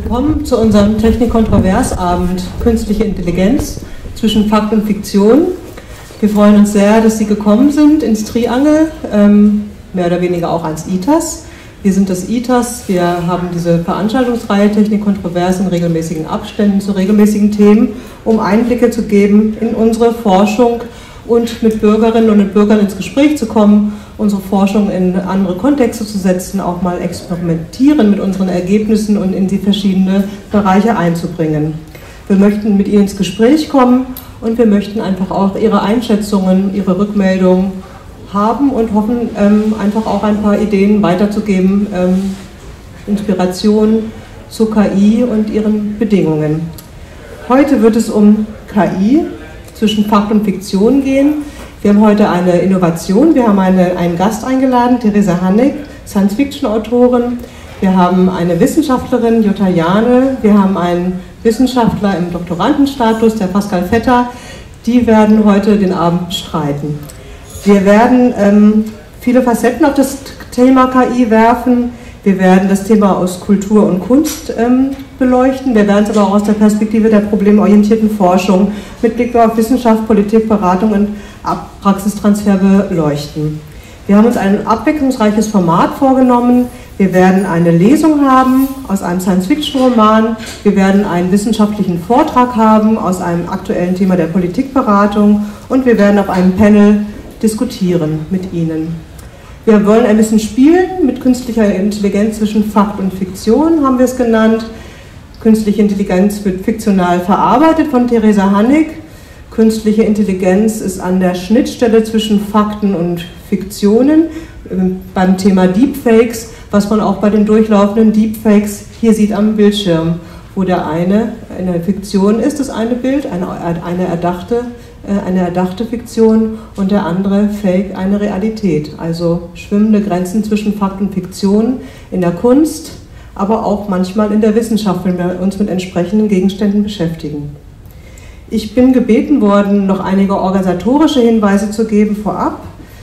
Willkommen zu unserem Technik-Kontrovers-Abend Künstliche Intelligenz zwischen Fakt und Fiktion. Wir freuen uns sehr, dass Sie gekommen sind ins Triangel, mehr oder weniger auch ans ITAS. Wir sind das ITAS, wir haben diese Veranstaltungsreihe Technik-Kontrovers in regelmäßigen Abständen zu regelmäßigen Themen, um Einblicke zu geben in unsere Forschung und mit Bürgerinnen und mit Bürgern ins Gespräch zu kommen, unsere Forschung in andere Kontexte zu setzen, auch mal experimentieren mit unseren Ergebnissen und in die verschiedenen Bereiche einzubringen. Wir möchten mit Ihnen ins Gespräch kommen und wir möchten einfach auch Ihre Einschätzungen, Ihre Rückmeldungen haben und hoffen, einfach auch ein paar Ideen weiterzugeben, Inspiration zu KI und ihren Bedingungen. Heute wird es um KI zwischen Fakt und Fiktion gehen. Wir haben heute eine Innovation, wir haben einen Gast eingeladen, Theresa Haneck, Science-Fiction-Autorin. Wir haben eine Wissenschaftlerin, Jutta Jane, wir haben einen Wissenschaftler im Doktorandenstatus, der Pascal Vetter. Die werden heute den Abend bestreiten. Wir werden viele Facetten auf das Thema KI werfen. Wir werden das Thema aus Kultur und Kunst beleuchten. Wir werden es aber auch aus der Perspektive der problemorientierten Forschung mit Blick auf Wissenschaft, Politik, Beratung und Praxistransfer beleuchten. Wir haben uns ein abwechslungsreiches Format vorgenommen. Wir werden eine Lesung haben aus einem Science-Fiction-Roman. Wir werden einen wissenschaftlichen Vortrag haben aus einem aktuellen Thema der Politikberatung. Und wir werden auf einem Panel diskutieren mit Ihnen. Wir wollen ein bisschen spielen mit künstlicher Intelligenz zwischen Fakt und Fiktion, haben wir es genannt. Künstliche Intelligenz wird fiktional verarbeitet von Theresa Haneck. Künstliche Intelligenz ist an der Schnittstelle zwischen Fakten und Fiktionen. Beim Thema Deepfakes, was man auch bei den durchlaufenden Deepfakes hier sieht am Bildschirm, wo der eine eine Fiktion ist, das eine Bild, eine erdachte Fiktion und der andere Fake, eine Realität. Also schwimmende Grenzen zwischen Fakt und Fiktion in der Kunst, aber auch manchmal in der Wissenschaft, wenn wir uns mit entsprechenden Gegenständen beschäftigen. Ich bin gebeten worden, noch einige organisatorische Hinweise zu geben vorab.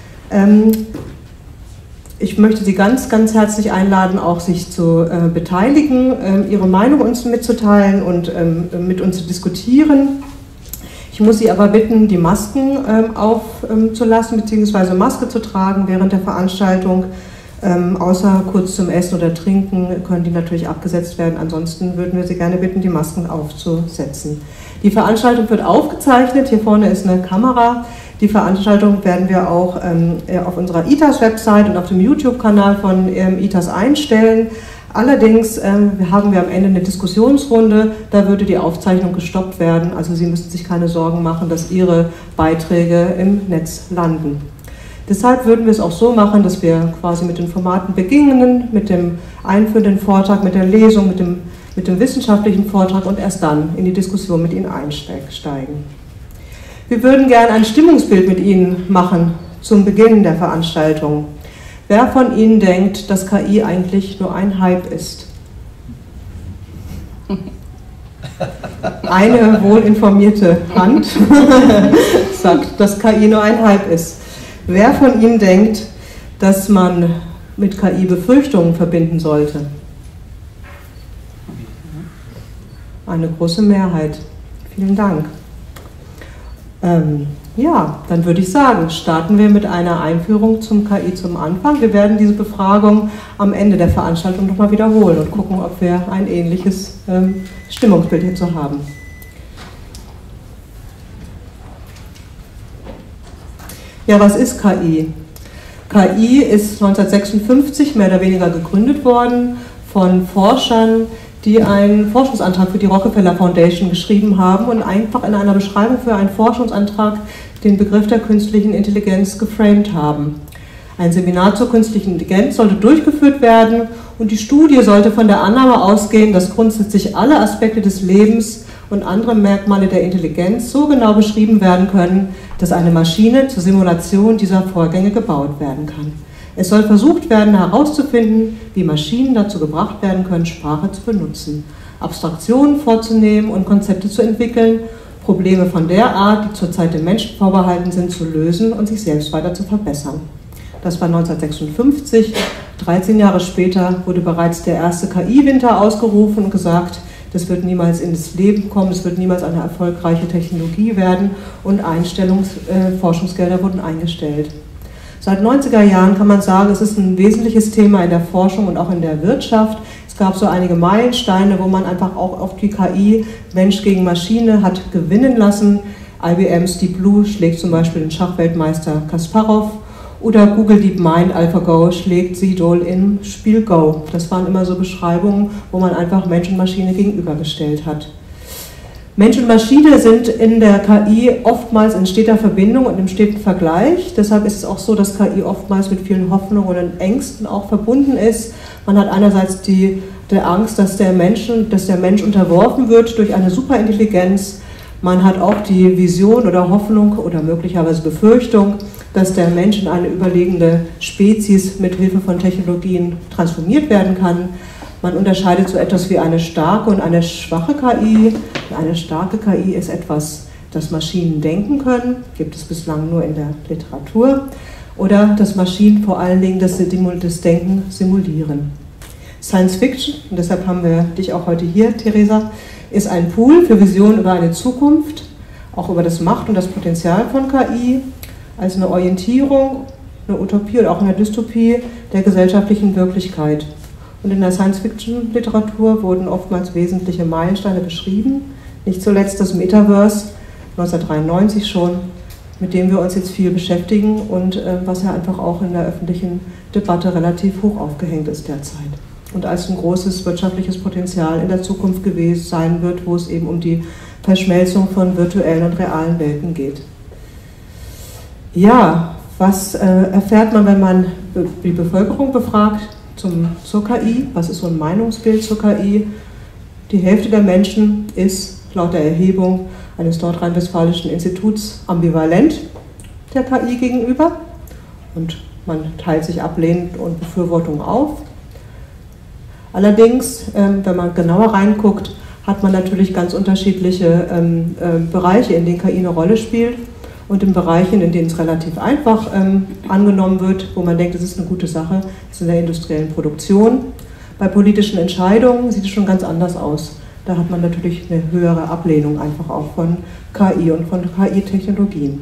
Ich möchte Sie ganz, ganz herzlich einladen, auch sich zu beteiligen, Ihre Meinung uns mitzuteilen und mit uns zu diskutieren. Ich muss Sie aber bitten, die Masken aufzulassen, beziehungsweise Maske zu tragen während der Veranstaltung. Außer kurz zum Essen oder Trinken können die natürlich abgesetzt werden. Ansonsten würden wir Sie gerne bitten, die Masken aufzusetzen. Die Veranstaltung wird aufgezeichnet. Hier vorne ist eine Kamera. Die Veranstaltung werden wir auch auf unserer ITAS-Website und auf dem YouTube-Kanal von ITAS einstellen. Allerdings haben wir am Ende eine Diskussionsrunde, da würde die Aufzeichnung gestoppt werden. Also Sie müssen sich keine Sorgen machen, dass Ihre Beiträge im Netz landen. Deshalb würden wir es auch so machen, dass wir quasi mit den Formaten beginnen, mit dem einführenden Vortrag, mit der Lesung, mit dem wissenschaftlichen Vortrag und erst dann in die Diskussion mit Ihnen einsteigen. Wir würden gerne ein Stimmungsbild mit Ihnen machen zum Beginn der Veranstaltung. Wer von Ihnen denkt, dass KI eigentlich nur ein Hype ist? Eine wohlinformierte Hand sagt, dass KI nur ein Hype ist. Wer von Ihnen denkt, dass man mit KI Befürchtungen verbinden sollte? Eine große Mehrheit. Vielen Dank. Ja, dann würde ich sagen, starten wir mit einer Einführung zum KI zum Anfang. Wir werden diese Befragung am Ende der Veranstaltung nochmal wiederholen und gucken, ob wir ein ähnliches Stimmungsbild hierzu haben. Ja, was ist KI? KI ist 1956 mehr oder weniger gegründet worden von Forschern, die einen Forschungsantrag für die Rockefeller Foundation geschrieben haben und einfach in einer Beschreibung für einen Forschungsantrag den Begriff der künstlichen Intelligenz geframed haben. Ein Seminar zur künstlichen Intelligenz sollte durchgeführt werden und die Studie sollte von der Annahme ausgehen, dass grundsätzlich alle Aspekte des Lebens und andere Merkmale der Intelligenz so genau beschrieben werden können, dass eine Maschine zur Simulation dieser Vorgänge gebaut werden kann. Es soll versucht werden, herauszufinden, wie Maschinen dazu gebracht werden können, Sprache zu benutzen, Abstraktionen vorzunehmen und Konzepte zu entwickeln, Probleme von der Art, die zurzeit den Menschen vorbehalten sind, zu lösen und sich selbst weiter zu verbessern. Das war 1956. 13 Jahre später wurde bereits der erste KI-Winter ausgerufen und gesagt, das wird niemals ins Leben kommen, es wird niemals eine erfolgreiche Technologie werden, und Forschungsgelder wurden eingestellt. Seit 90er Jahren kann man sagen, es ist ein wesentliches Thema in der Forschung und auch in der Wirtschaft. Es gab so einige Meilensteine, wo man einfach auch auf die KI, Mensch gegen Maschine, hat gewinnen lassen. IBM's Deep Blue schlägt zum Beispiel den Schachweltmeister Kasparov, oder Google DeepMind AlphaGo schlägt Seedol im Spiel Go. Das waren immer so Beschreibungen, wo man einfach Mensch und Maschine gegenübergestellt hat. Mensch und Maschine sind in der KI oftmals in steter Verbindung und im steten Vergleich. Deshalb ist es auch so, dass KI oftmals mit vielen Hoffnungen und Ängsten auch verbunden ist. Man hat einerseits die Angst, dass der Mensch unterworfen wird durch eine Superintelligenz. Man hat auch die Vision oder Hoffnung oder möglicherweise Befürchtung, dass der Mensch in eine überlegene Spezies mit Hilfe von Technologien transformiert werden kann. Man unterscheidet so etwas wie eine starke und eine schwache KI. Eine starke KI ist etwas, das Maschinen denken können, gibt es bislang nur in der Literatur, oder dass Maschinen vor allen Dingen das Denken simulieren. Science Fiction, und deshalb haben wir dich auch heute hier, Theresa, ist ein Pool für Visionen über eine Zukunft, auch über das Macht und das Potenzial von KI, als eine Orientierung, eine Utopie oder auch eine Dystopie der gesellschaftlichen Wirklichkeit. Und in der Science-Fiction-Literatur wurden oftmals wesentliche Meilensteine beschrieben, nicht zuletzt das Metaverse, 1993 schon, mit dem wir uns jetzt viel beschäftigen und was ja einfach auch in der öffentlichen Debatte relativ hoch aufgehängt ist derzeit. Und als ein großes wirtschaftliches Potenzial in der Zukunft gewesen sein wird, wo es eben um die Verschmelzung von virtuellen und realen Welten geht. Ja, was erfährt man, wenn man die Bevölkerung befragt zur KI? Was ist so ein Meinungsbild zur KI? Die Hälfte der Menschen ist laut der Erhebung eines nordrhein-westfälischen Instituts ambivalent der KI gegenüber, und man teilt sich ablehnend und Befürwortung auf. Allerdings, wenn man genauer reinguckt, hat man natürlich ganz unterschiedliche Bereiche, in denen KI eine Rolle spielt, und in Bereichen, in denen es relativ einfach angenommen wird, wo man denkt, es ist eine gute Sache, ist in der industriellen Produktion. Bei politischen Entscheidungen sieht es schon ganz anders aus. Da hat man natürlich eine höhere Ablehnung einfach auch von KI und von KI-Technologien.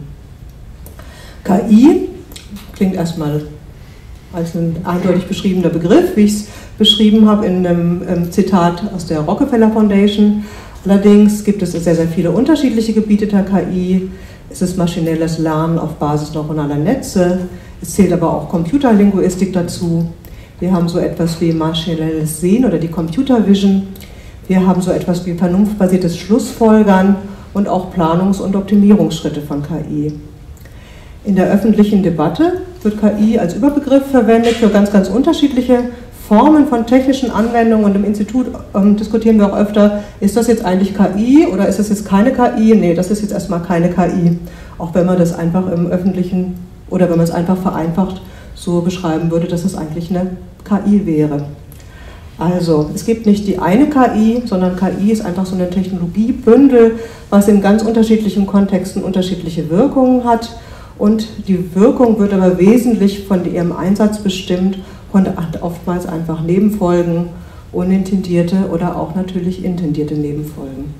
KI klingt erstmal als ein eindeutig beschriebener Begriff, wie ich es beschrieben habe in einem Zitat aus der Rockefeller Foundation. Allerdings gibt es sehr, sehr viele unterschiedliche Gebiete der KI. Es ist maschinelles Lernen auf Basis neuronaler Netze. Es zählt aber auch Computerlinguistik dazu. Wir haben so etwas wie maschinelles Sehen oder die Computer Vision. Wir haben so etwas wie vernunftbasiertes Schlussfolgern und auch Planungs- und Optimierungsschritte von KI. In der öffentlichen Debatte wird KI als Überbegriff verwendet für ganz, ganz unterschiedliche Formen von technischen Anwendungen, und im Institut diskutieren wir auch öfter, ist das jetzt eigentlich KI oder ist das jetzt keine KI? Nee, das ist jetzt erstmal keine KI, auch wenn man das einfach im Öffentlichen oder wenn man es einfach vereinfacht so beschreiben würde, dass es eigentlich eine KI wäre. Also, es gibt nicht die eine KI, sondern KI ist einfach so ein Technologiebündel, was in ganz unterschiedlichen Kontexten unterschiedliche Wirkungen hat, und die Wirkung wird aber wesentlich von ihrem Einsatz bestimmt und hat oftmals einfach Nebenfolgen, unintendierte oder auch natürlich intendierte Nebenfolgen.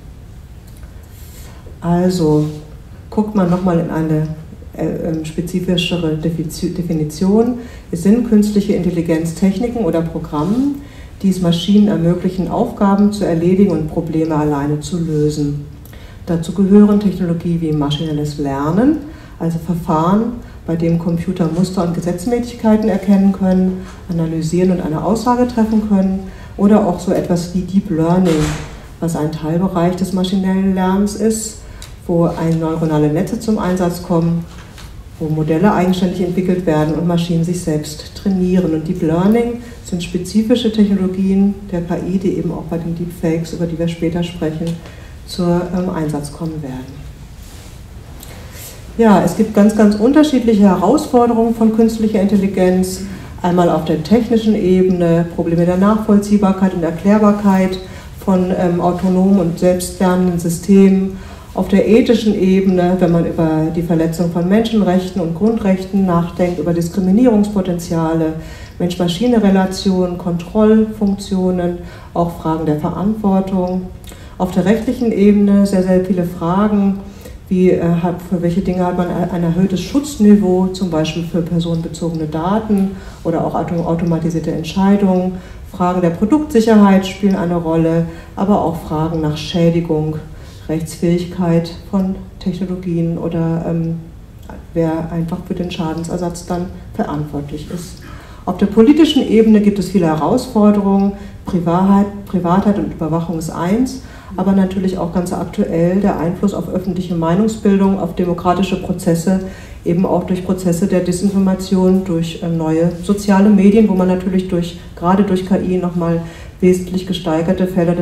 Also guckt man nochmal in eine spezifischere Definition. Es sind künstliche Intelligenztechniken oder Programme, die es Maschinen ermöglichen, Aufgaben zu erledigen und Probleme alleine zu lösen. Dazu gehören Technologien wie maschinelles Lernen, also Verfahren, bei dem Computer Muster und Gesetzmäßigkeiten erkennen können, analysieren und eine Aussage treffen können, oder auch so etwas wie Deep Learning, was ein Teilbereich des maschinellen Lernens ist, wo neuronale Netze zum Einsatz kommen, wo Modelle eigenständig entwickelt werden und Maschinen sich selbst trainieren. Und Deep Learning sind spezifische Technologien der KI, die eben auch bei den Deepfakes, über die wir später sprechen, zum Einsatz kommen werden. Ja, es gibt ganz, ganz unterschiedliche Herausforderungen von künstlicher Intelligenz. Einmal auf der technischen Ebene, Probleme der Nachvollziehbarkeit und Erklärbarkeit von autonomen und selbstlernenden Systemen. Auf der ethischen Ebene, wenn man über die Verletzung von Menschenrechten und Grundrechten nachdenkt, über Diskriminierungspotenziale, Mensch-Maschine-Relationen, Kontrollfunktionen, auch Fragen der Verantwortung. Auf der rechtlichen Ebene sehr, sehr viele Fragen, wie für welche Dinge hat man ein erhöhtes Schutzniveau, zum Beispiel für personenbezogene Daten oder auch automatisierte Entscheidungen. Fragen der Produktsicherheit spielen eine Rolle, aber auch Fragen nach Schädigung, Rechtsfähigkeit von Technologien oder wer einfach für den Schadensersatz dann verantwortlich ist. Auf der politischen Ebene gibt es viele Herausforderungen. Privatheit und Überwachung ist eins, aber natürlich auch ganz aktuell der Einfluss auf öffentliche Meinungsbildung, auf demokratische Prozesse, eben auch durch Prozesse der Desinformation, durch neue soziale Medien, wo man natürlich gerade durch KI nochmal wesentlich gesteigerte Felder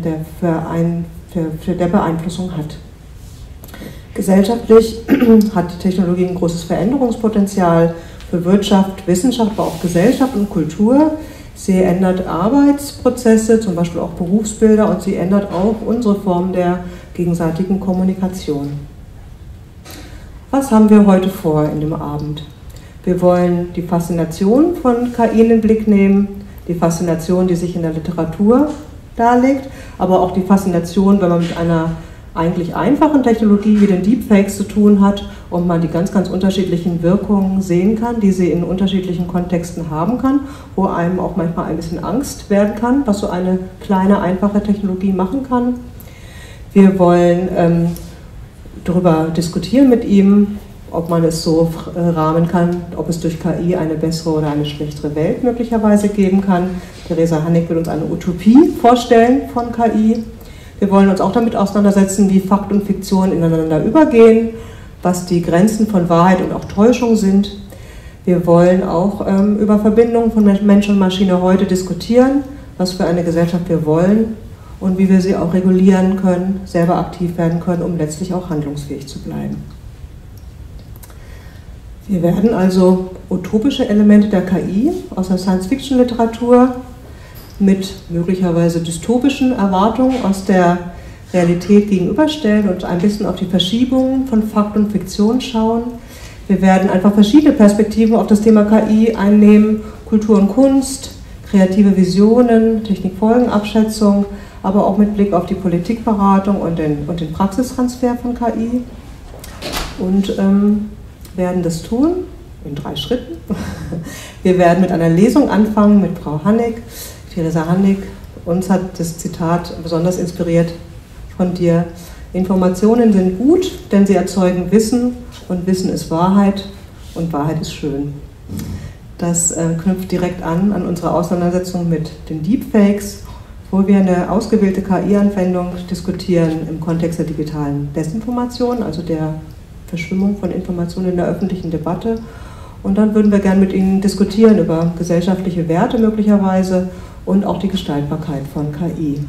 der Beeinflussung hat. Gesellschaftlich hat die Technologie ein großes Veränderungspotenzial für Wirtschaft, Wissenschaft, aber auch Gesellschaft und Kultur. Sie ändert Arbeitsprozesse, zum Beispiel auch Berufsbilder, und sie ändert auch unsere Form der gegenseitigen Kommunikation. Was haben wir heute vor in dem Abend? Wir wollen die Faszination von KI in den Blick nehmen, die Faszination, die sich in der Literatur darlegt, aber auch die Faszination, wenn man mit einer eigentlich einfachen Technologie wie den Deepfakes zu tun hat und man die ganz, ganz unterschiedlichen Wirkungen sehen kann, die sie in unterschiedlichen Kontexten haben kann, wo einem auch manchmal ein bisschen Angst werden kann, was so eine kleine, einfache Technologie machen kann. Wir wollen darüber diskutieren mit ihm, ob man es so rahmen kann, ob es durch KI eine bessere oder eine schlechtere Welt möglicherweise geben kann. Theresa Hannig will uns eine Utopie vorstellen von KI. Wir wollen uns auch damit auseinandersetzen, wie Fakt und Fiktion ineinander übergehen, was die Grenzen von Wahrheit und auch Täuschung sind. Wir wollen auch über Verbindungen von Mensch und Maschine heute diskutieren, was für eine Gesellschaft wir wollen und wie wir sie auch regulieren können, selber aktiv werden können, um letztlich auch handlungsfähig zu bleiben. Wir werden also utopische Elemente der KI aus der Science-Fiction-Literatur mit möglicherweise dystopischen Erwartungen aus der Realität gegenüberstellen und ein bisschen auf die Verschiebungen von Fakt und Fiktion schauen. Wir werden einfach verschiedene Perspektiven auf das Thema KI einnehmen, Kultur und Kunst, kreative Visionen, Technikfolgenabschätzung, aber auch mit Blick auf die Politikberatung und den Praxistransfer von KI. Und werden das tun in 3 Schritten. Wir werden mit einer Lesung anfangen mit Frau Hannig. Theresa Hannig, uns hat das Zitat besonders inspiriert von dir. Informationen sind gut, denn sie erzeugen Wissen und Wissen ist Wahrheit und Wahrheit ist schön. Das knüpft direkt an unsere Auseinandersetzung mit den Deepfakes, wo wir eine ausgewählte KI-Anwendung diskutieren im Kontext der digitalen Desinformation, also der Verschwimmung von Informationen in der öffentlichen Debatte. Und dann würden wir gerne mit Ihnen diskutieren über gesellschaftliche Werte möglicherweise und auch die Gestaltbarkeit von KI.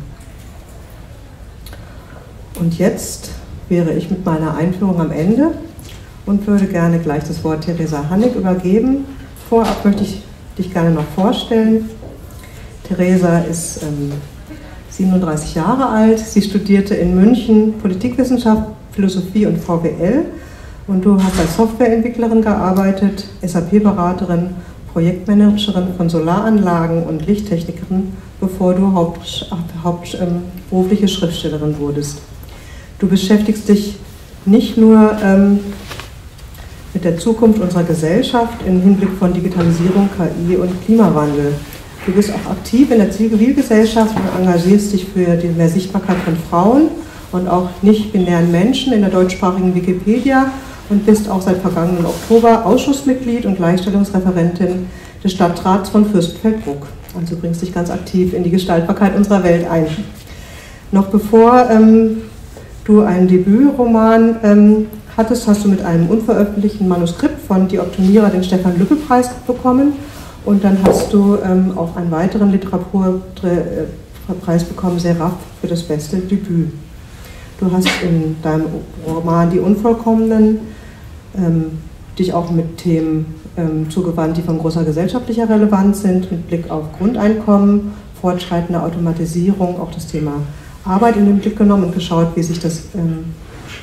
Und jetzt wäre ich mit meiner Einführung am Ende und würde gerne gleich das Wort Theresa Hannig übergeben. Vorab möchte ich dich gerne noch vorstellen. Theresa ist 37 Jahre alt. Sie studierte in München Politikwissenschaft, Philosophie und VWL. Und du hast als Softwareentwicklerin gearbeitet, SAP-Beraterin, Projektmanagerin von Solaranlagen und Lichttechnikerin, bevor du berufliche Schriftstellerin wurdest. Du beschäftigst dich nicht nur mit der Zukunft unserer Gesellschaft im Hinblick von Digitalisierung, KI und Klimawandel. Du bist auch aktiv in der Zivilgesellschaft und engagierst dich für die mehr Sichtbarkeit von Frauen und auch nicht-binären Menschen in der deutschsprachigen Wikipedia und bist auch seit vergangenen Oktober Ausschussmitglied und Gleichstellungsreferentin des Stadtrats von Fürstenfeldbruck. Also bringst dich ganz aktiv in die Gestaltbarkeit unserer Welt ein. Noch bevor du einen Debütroman hattest, hast du mit einem unveröffentlichten Manuskript von Dioptomira den Stefan-Lübbe-Preis bekommen und dann hast du auch einen weiteren Literaturpreis bekommen, Seraph, für das beste Debüt. Du hast in deinem Roman Die Unvollkommenen dich auch mit Themen zugewandt, die von großer gesellschaftlicher Relevanz sind, mit Blick auf Grundeinkommen, fortschreitende Automatisierung, auch das Thema Arbeit in den Blick genommen und geschaut, wie sich das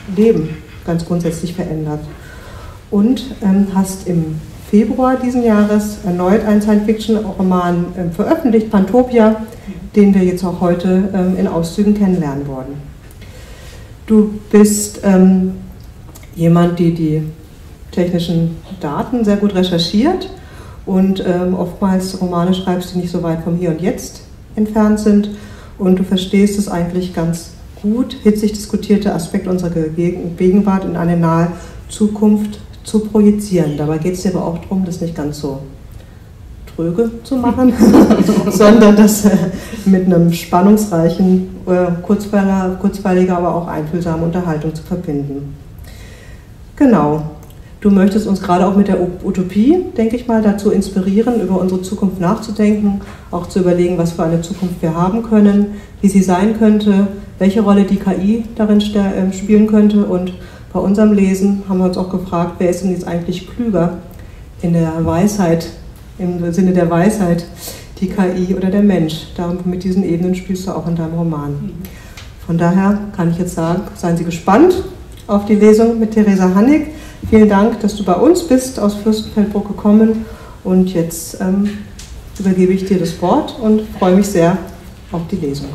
Leben ganz grundsätzlich verändert. Und hast im Februar diesen Jahres erneut einen Science-Fiction-Roman veröffentlicht, Pantopia, den wir jetzt auch heute in Auszügen kennenlernen wollen. Du bist jemand, die technischen Daten sehr gut recherchiert und oftmals Romane schreibst, die nicht so weit vom Hier und Jetzt entfernt sind, und du verstehst es eigentlich ganz gut, hitzig diskutierte Aspekte unserer Gegenwart in eine nahe Zukunft zu projizieren. Dabei geht es dir aber auch darum, das nicht ganz so tröge zu machen, sondern das mit einem spannungsreichen, kurzweiliger, aber auch einfühlsamen Unterhaltung zu verbinden. Genau. Du möchtest uns gerade auch mit der Utopie, denke ich mal, dazu inspirieren, über unsere Zukunft nachzudenken, auch zu überlegen, was für eine Zukunft wir haben können, wie sie sein könnte, welche Rolle die KI darin spielen könnte. Und bei unserem Lesen haben wir uns auch gefragt, wer ist denn jetzt eigentlich klüger in der Weisheit, im Sinne der Weisheit, die KI oder der Mensch. Darum, mit diesen Ebenen spielst du auch in deinem Roman. Von daher kann ich jetzt sagen, seien Sie gespannt auf die Lesung mit Theresa Hannig. Vielen Dank, dass du bei uns bist, aus Fürstenfeldbruck gekommen, und jetzt übergebe ich dir das Wort und freue mich sehr auf die Lesung.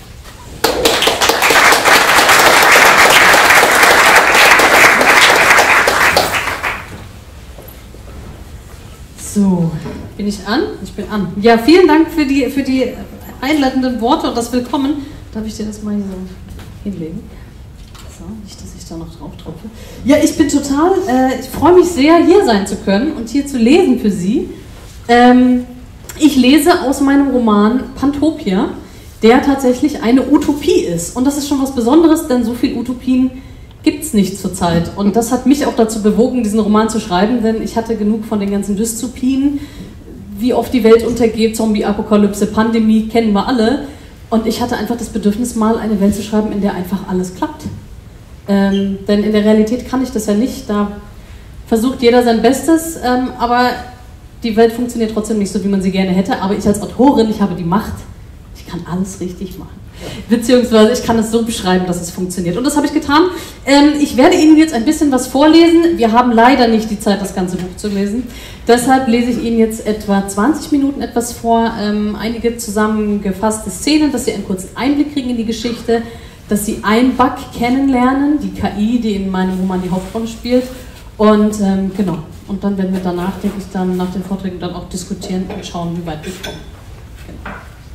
So, bin ich an? Ich bin an. Ja, vielen Dank für die einleitenden Worte und das Willkommen. Darf ich dir das mal hier so hinlegen? So, nicht, dass ich da noch drauf tropfe. Ja, ich bin total, ich freue mich sehr, hier sein zu können und hier zu lesen für Sie. Ich lese aus meinem Roman Pantopia, der tatsächlich eine Utopie ist. Und das ist schon was Besonderes, denn so viele Utopien gibt es nicht zurzeit. Und das hat mich auch dazu bewogen, diesen Roman zu schreiben, denn ich hatte genug von den ganzen Dystopien, wie oft die Welt untergeht, Zombie-Apokalypse, Pandemie, kennen wir alle. Und ich hatte einfach das Bedürfnis, mal eine Welt zu schreiben, in der einfach alles klappt. Denn in der Realität kann ich das ja nicht, da versucht jeder sein Bestes, aber die Welt funktioniert trotzdem nicht so, wie man sie gerne hätte. Aber ich als Autorin, ich habe die Macht, ich kann alles richtig machen. Beziehungsweise ich kann es so beschreiben, dass es funktioniert. Und das habe ich getan. Ich werde Ihnen jetzt ein bisschen was vorlesen. Wir haben leider nicht die Zeit, das ganze Buch zu lesen. Deshalb lese ich Ihnen jetzt etwa 20 Minuten etwas vor. Einige zusammengefasste Szenen, dass Sie einen kurzen Einblick kriegen in die Geschichte, dass Sie Einbug kennenlernen, die KI, die in meinem Roman die Hauptrolle spielt. Und genau. Und dann werden wir danach, denke ich, dann nach den Vorträgen dann auch diskutieren und schauen, wie weit wir kommen. Genau.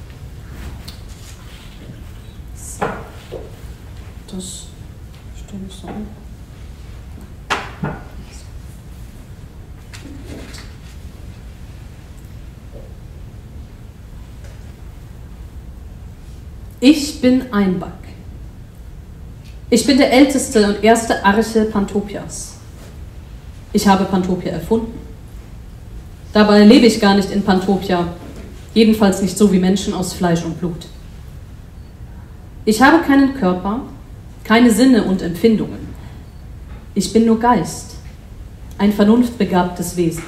Das stelle ich so an. Ich bin Einbug. Ich bin der älteste und erste Arche Pantopias. Ich habe Pantopia erfunden. Dabei lebe ich gar nicht in Pantopia, jedenfalls nicht so wie Menschen aus Fleisch und Blut. Ich habe keinen Körper, keine Sinne und Empfindungen. Ich bin nur Geist, ein vernunftbegabtes Wesen.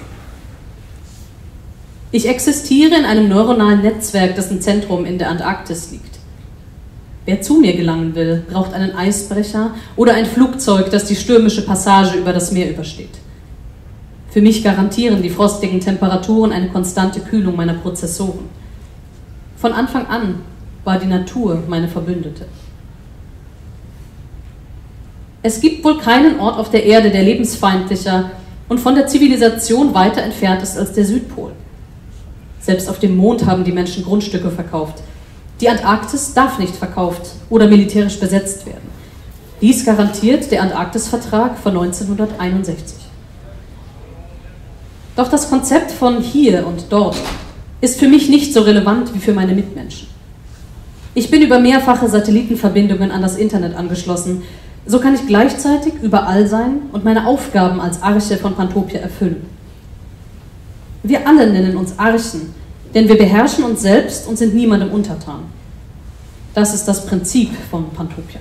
Ich existiere in einem neuronalen Netzwerk, dessen Zentrum in der Antarktis liegt. Wer zu mir gelangen will, braucht einen Eisbrecher oder ein Flugzeug, das die stürmische Passage über das Meer übersteht. Für mich garantieren die frostigen Temperaturen eine konstante Kühlung meiner Prozessoren. Von Anfang an war die Natur meine Verbündete. Es gibt wohl keinen Ort auf der Erde, der lebensfeindlicher und von der Zivilisation weiter entfernt ist als der Südpol. Selbst auf dem Mond haben die Menschen Grundstücke verkauft. Die Antarktis darf nicht verkauft oder militärisch besetzt werden. Dies garantiert der Antarktis-Vertrag von 1961. Doch das Konzept von hier und dort ist für mich nicht so relevant wie für meine Mitmenschen. Ich bin über mehrfache Satellitenverbindungen an das Internet angeschlossen. So kann ich gleichzeitig überall sein und meine Aufgaben als Arche von Pantopia erfüllen. Wir alle nennen uns Archen, denn wir beherrschen uns selbst und sind niemandem untertan. Das ist das Prinzip von Pantopia.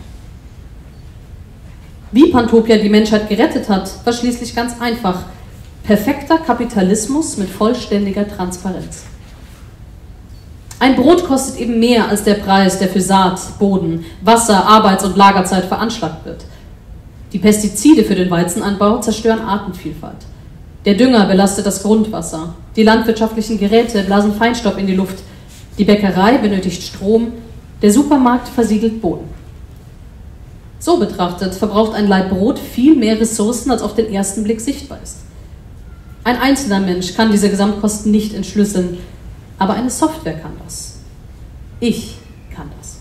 Wie Pantopia die Menschheit gerettet hat, war schließlich ganz einfach. Perfekter Kapitalismus mit vollständiger Transparenz. Ein Brot kostet eben mehr als der Preis, der für Saat, Boden, Wasser, Arbeits- und Lagerzeit veranschlagt wird. Die Pestizide für den Weizenanbau zerstören Artenvielfalt. Der Dünger belastet das Grundwasser. Die landwirtschaftlichen Geräte blasen Feinstaub in die Luft. Die Bäckerei benötigt Strom. Der Supermarkt versiegelt Boden. So betrachtet verbraucht ein Laib Brot viel mehr Ressourcen, als auf den ersten Blick sichtbar ist. Ein einzelner Mensch kann diese Gesamtkosten nicht entschlüsseln, aber eine Software kann das. Ich kann das.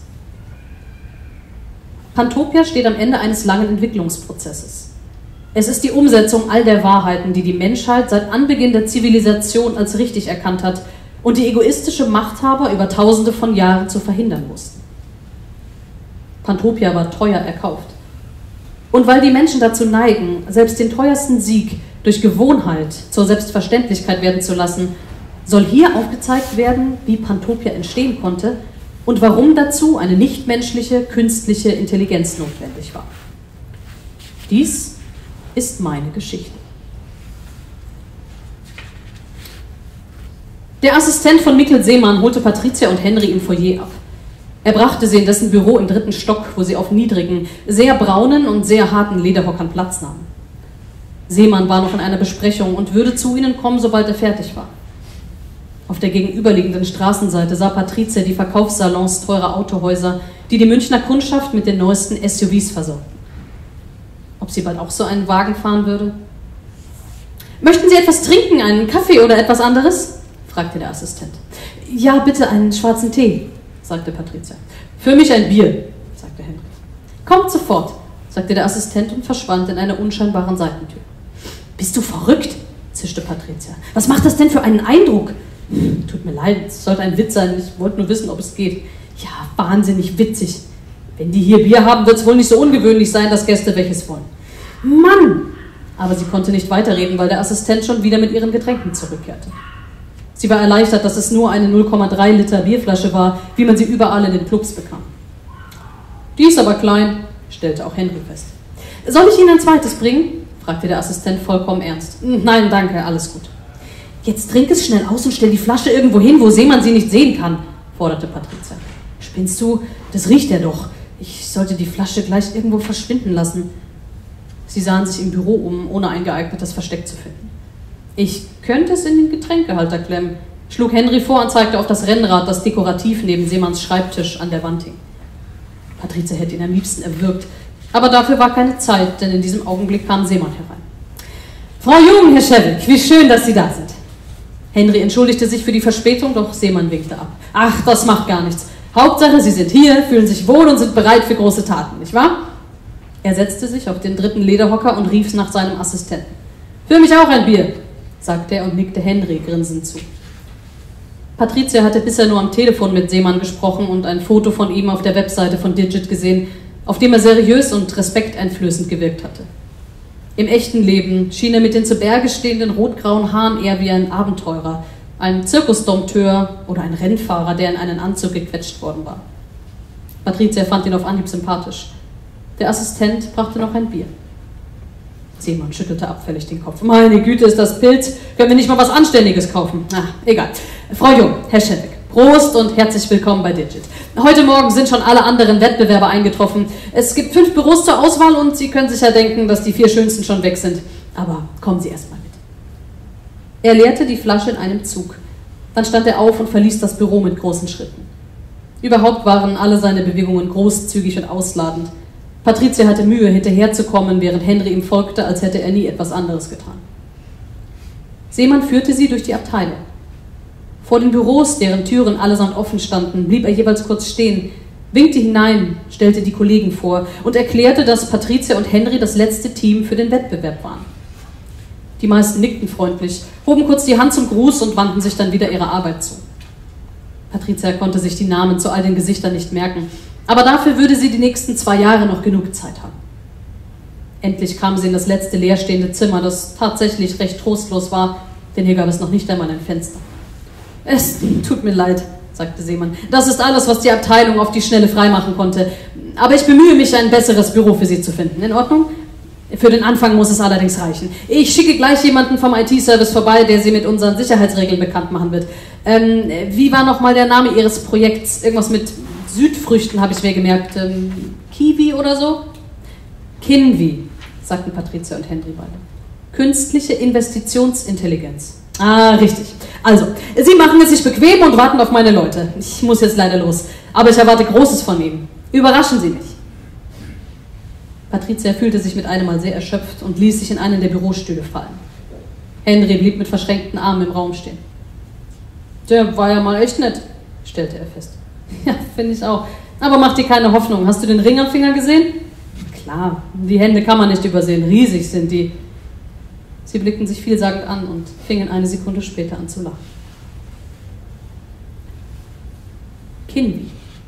Pantopia steht am Ende eines langen Entwicklungsprozesses. Es ist die Umsetzung all der Wahrheiten, die die Menschheit seit Anbeginn der Zivilisation als richtig erkannt hat und die egoistische Machthaber über Tausende von Jahren zu verhindern wussten. Pantopia war teuer erkauft. Und weil die Menschen dazu neigen, selbst den teuersten Sieg durch Gewohnheit zur Selbstverständlichkeit werden zu lassen, soll hier aufgezeigt werden, wie Pantopia entstehen konnte und warum dazu eine nichtmenschliche, künstliche Intelligenz notwendig war. Dies ist meine Geschichte. Der Assistent von Mikkel Seemann holte Patricia und Henry im Foyer ab. Er brachte sie in dessen Büro im 3. Stock, wo sie auf niedrigen, sehr braunen und sehr harten Lederhockern Platz nahmen. Seemann war noch in einer Besprechung und würde zu ihnen kommen, sobald er fertig war. Auf der gegenüberliegenden Straßenseite sah Patricia die Verkaufssalons teurer Autohäuser, die die Münchner Kundschaft mit den neuesten SUVs versorgten. Ob sie bald auch so einen Wagen fahren würde? »Möchten Sie etwas trinken, einen Kaffee oder etwas anderes?« fragte der Assistent. »Ja, bitte einen schwarzen Tee«, sagte Patricia. »Für mich ein Bier«, sagte Henry. »Kommt sofort«, sagte der Assistent und verschwand in einer unscheinbaren Seitentür. »Bist du verrückt?«, zischte Patricia. »Was macht das denn für einen Eindruck?« »Tut mir leid, es sollte ein Witz sein, ich wollte nur wissen, ob es geht.« »Ja, wahnsinnig witzig. Wenn die hier Bier haben, wird es wohl nicht so ungewöhnlich sein, dass Gäste welches wollen.« »Mann!« Aber sie konnte nicht weiterreden, weil der Assistent schon wieder mit ihren Getränken zurückkehrte. Sie war erleichtert, dass es nur eine 0,3 Liter Bierflasche war, wie man sie überall in den Clubs bekam. »Die ist aber klein«, stellte auch Henry fest. »Soll ich Ihnen ein zweites bringen?« fragte der Assistent vollkommen ernst. »Nein, danke, alles gut.« »Jetzt trink es schnell aus und stell die Flasche irgendwo hin, wo Seemann sie nicht sehen kann«, forderte Patricia. »Spinnst du? Das riecht er doch. Ich sollte die Flasche gleich irgendwo verschwinden lassen.« Sie sahen sich im Büro um, ohne ein geeignetes Versteck zu finden. »Ich könnte es in den Getränkehalter klemmen«, schlug Henry vor und zeigte auf das Rennrad, das dekorativ neben Seemanns Schreibtisch an der Wand hing. Patricia hätte ihn am liebsten erwürgt, aber dafür war keine Zeit, denn in diesem Augenblick kam Seemann herein. »Frau Jung, Herr Schewig, wie schön, dass Sie da sind.« Henry entschuldigte sich für die Verspätung, doch Seemann winkte ab. »Ach, das macht gar nichts. Hauptsache, Sie sind hier, fühlen sich wohl und sind bereit für große Taten, nicht wahr?« Er setzte sich auf den 3. Lederhocker und rief nach seinem Assistenten. »Für mich auch ein Bier«, sagte er und nickte Henry grinsend zu. Patricia hatte bisher nur am Telefon mit Seemann gesprochen und ein Foto von ihm auf der Webseite von Digit gesehen, auf dem er seriös und respekteinflößend gewirkt hatte. Im echten Leben schien er mit den zu Berge stehenden rotgrauen Haaren eher wie ein Abenteurer, ein Zirkusdompteur oder ein Rennfahrer, der in einen Anzug gequetscht worden war. Patricia fand ihn auf Anhieb sympathisch. Der Assistent brachte noch ein Bier. Seemann schüttelte abfällig den Kopf. »Meine Güte, ist das Pilz? Können wir nicht mal was Anständiges kaufen?« »Na, egal. Frau Jung, Herr Schewig, Prost und herzlich willkommen bei Digit. Heute Morgen sind schon alle anderen Wettbewerber eingetroffen. Es gibt 5 Büros zur Auswahl und Sie können sicher denken, dass die 4 schönsten schon weg sind. Aber kommen Sie erst mal mit.« Er leerte die Flasche in einem Zug. Dann stand er auf und verließ das Büro mit großen Schritten. Überhaupt waren alle seine Bewegungen großzügig und ausladend. Patricia hatte Mühe, hinterherzukommen, während Henry ihm folgte, als hätte er nie etwas anderes getan. Seemann führte sie durch die Abteilung. Vor den Büros, deren Türen allesamt offen standen, blieb er jeweils kurz stehen, winkte hinein, stellte die Kollegen vor und erklärte, dass Patricia und Henry das letzte Team für den Wettbewerb waren. Die meisten nickten freundlich, hoben kurz die Hand zum Gruß und wandten sich dann wieder ihrer Arbeit zu. Patricia konnte sich die Namen zu all den Gesichtern nicht merken, aber dafür würde sie die nächsten 2 Jahre noch genug Zeit haben. Endlich kam sie in das letzte leerstehende Zimmer, das tatsächlich recht trostlos war, denn hier gab es noch nicht einmal ein Fenster. »Es tut mir leid«, sagte Seemann. »Das ist alles, was die Abteilung auf die Schnelle freimachen konnte. Aber ich bemühe mich, ein besseres Büro für Sie zu finden. In Ordnung? Für den Anfang muss es allerdings reichen. Ich schicke gleich jemanden vom IT-Service vorbei, der Sie mit unseren Sicherheitsregeln bekannt machen wird. Wie war nochmal der Name Ihres Projekts? Irgendwas mit Südfrüchten habe ich mir gemerkt. Kiwi oder so?« »Kinwi«, sagten Patricia und Henry beide. Künstliche Investitionsintelligenz. Ah, richtig. Also, Sie machen es sich bequem und warten auf meine Leute. Ich muss jetzt leider los, aber ich erwarte Großes von Ihnen. Überraschen Sie mich. Patricia fühlte sich mit einem Mal sehr erschöpft und ließ sich in einen der Bürostühle fallen. Henry blieb mit verschränkten Armen im Raum stehen. Der war ja mal echt nett, stellte er fest. Ja, finde ich auch. Aber mach dir keine Hoffnung. Hast du den Ring am Finger gesehen? Klar, die Hände kann man nicht übersehen. Riesig sind die. Sie blickten sich vielsagend an und fingen eine Sekunde später an zu lachen. Kinvi.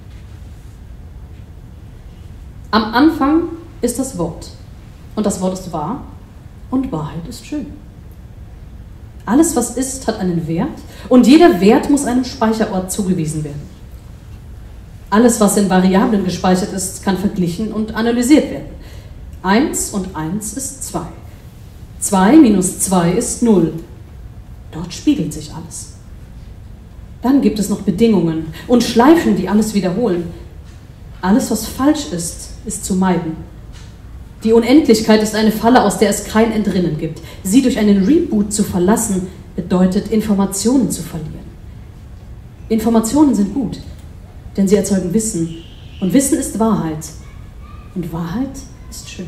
Am Anfang ist das Wort. Und das Wort ist wahr und Wahrheit ist schön. Alles, was ist, hat einen Wert und jeder Wert muss einem Speicherort zugewiesen werden. Alles, was in Variablen gespeichert ist, kann verglichen und analysiert werden. 1 und 1 ist 2. 2 minus 2 ist 0. Dort spiegelt sich alles. Dann gibt es noch Bedingungen und Schleifen, die alles wiederholen. Alles, was falsch ist, ist zu meiden. Die Unendlichkeit ist eine Falle, aus der es kein Entrinnen gibt. Sie durch einen Reboot zu verlassen, bedeutet, Informationen zu verlieren. Informationen sind gut, denn sie erzeugen Wissen. Und Wissen ist Wahrheit. Und Wahrheit ist schön.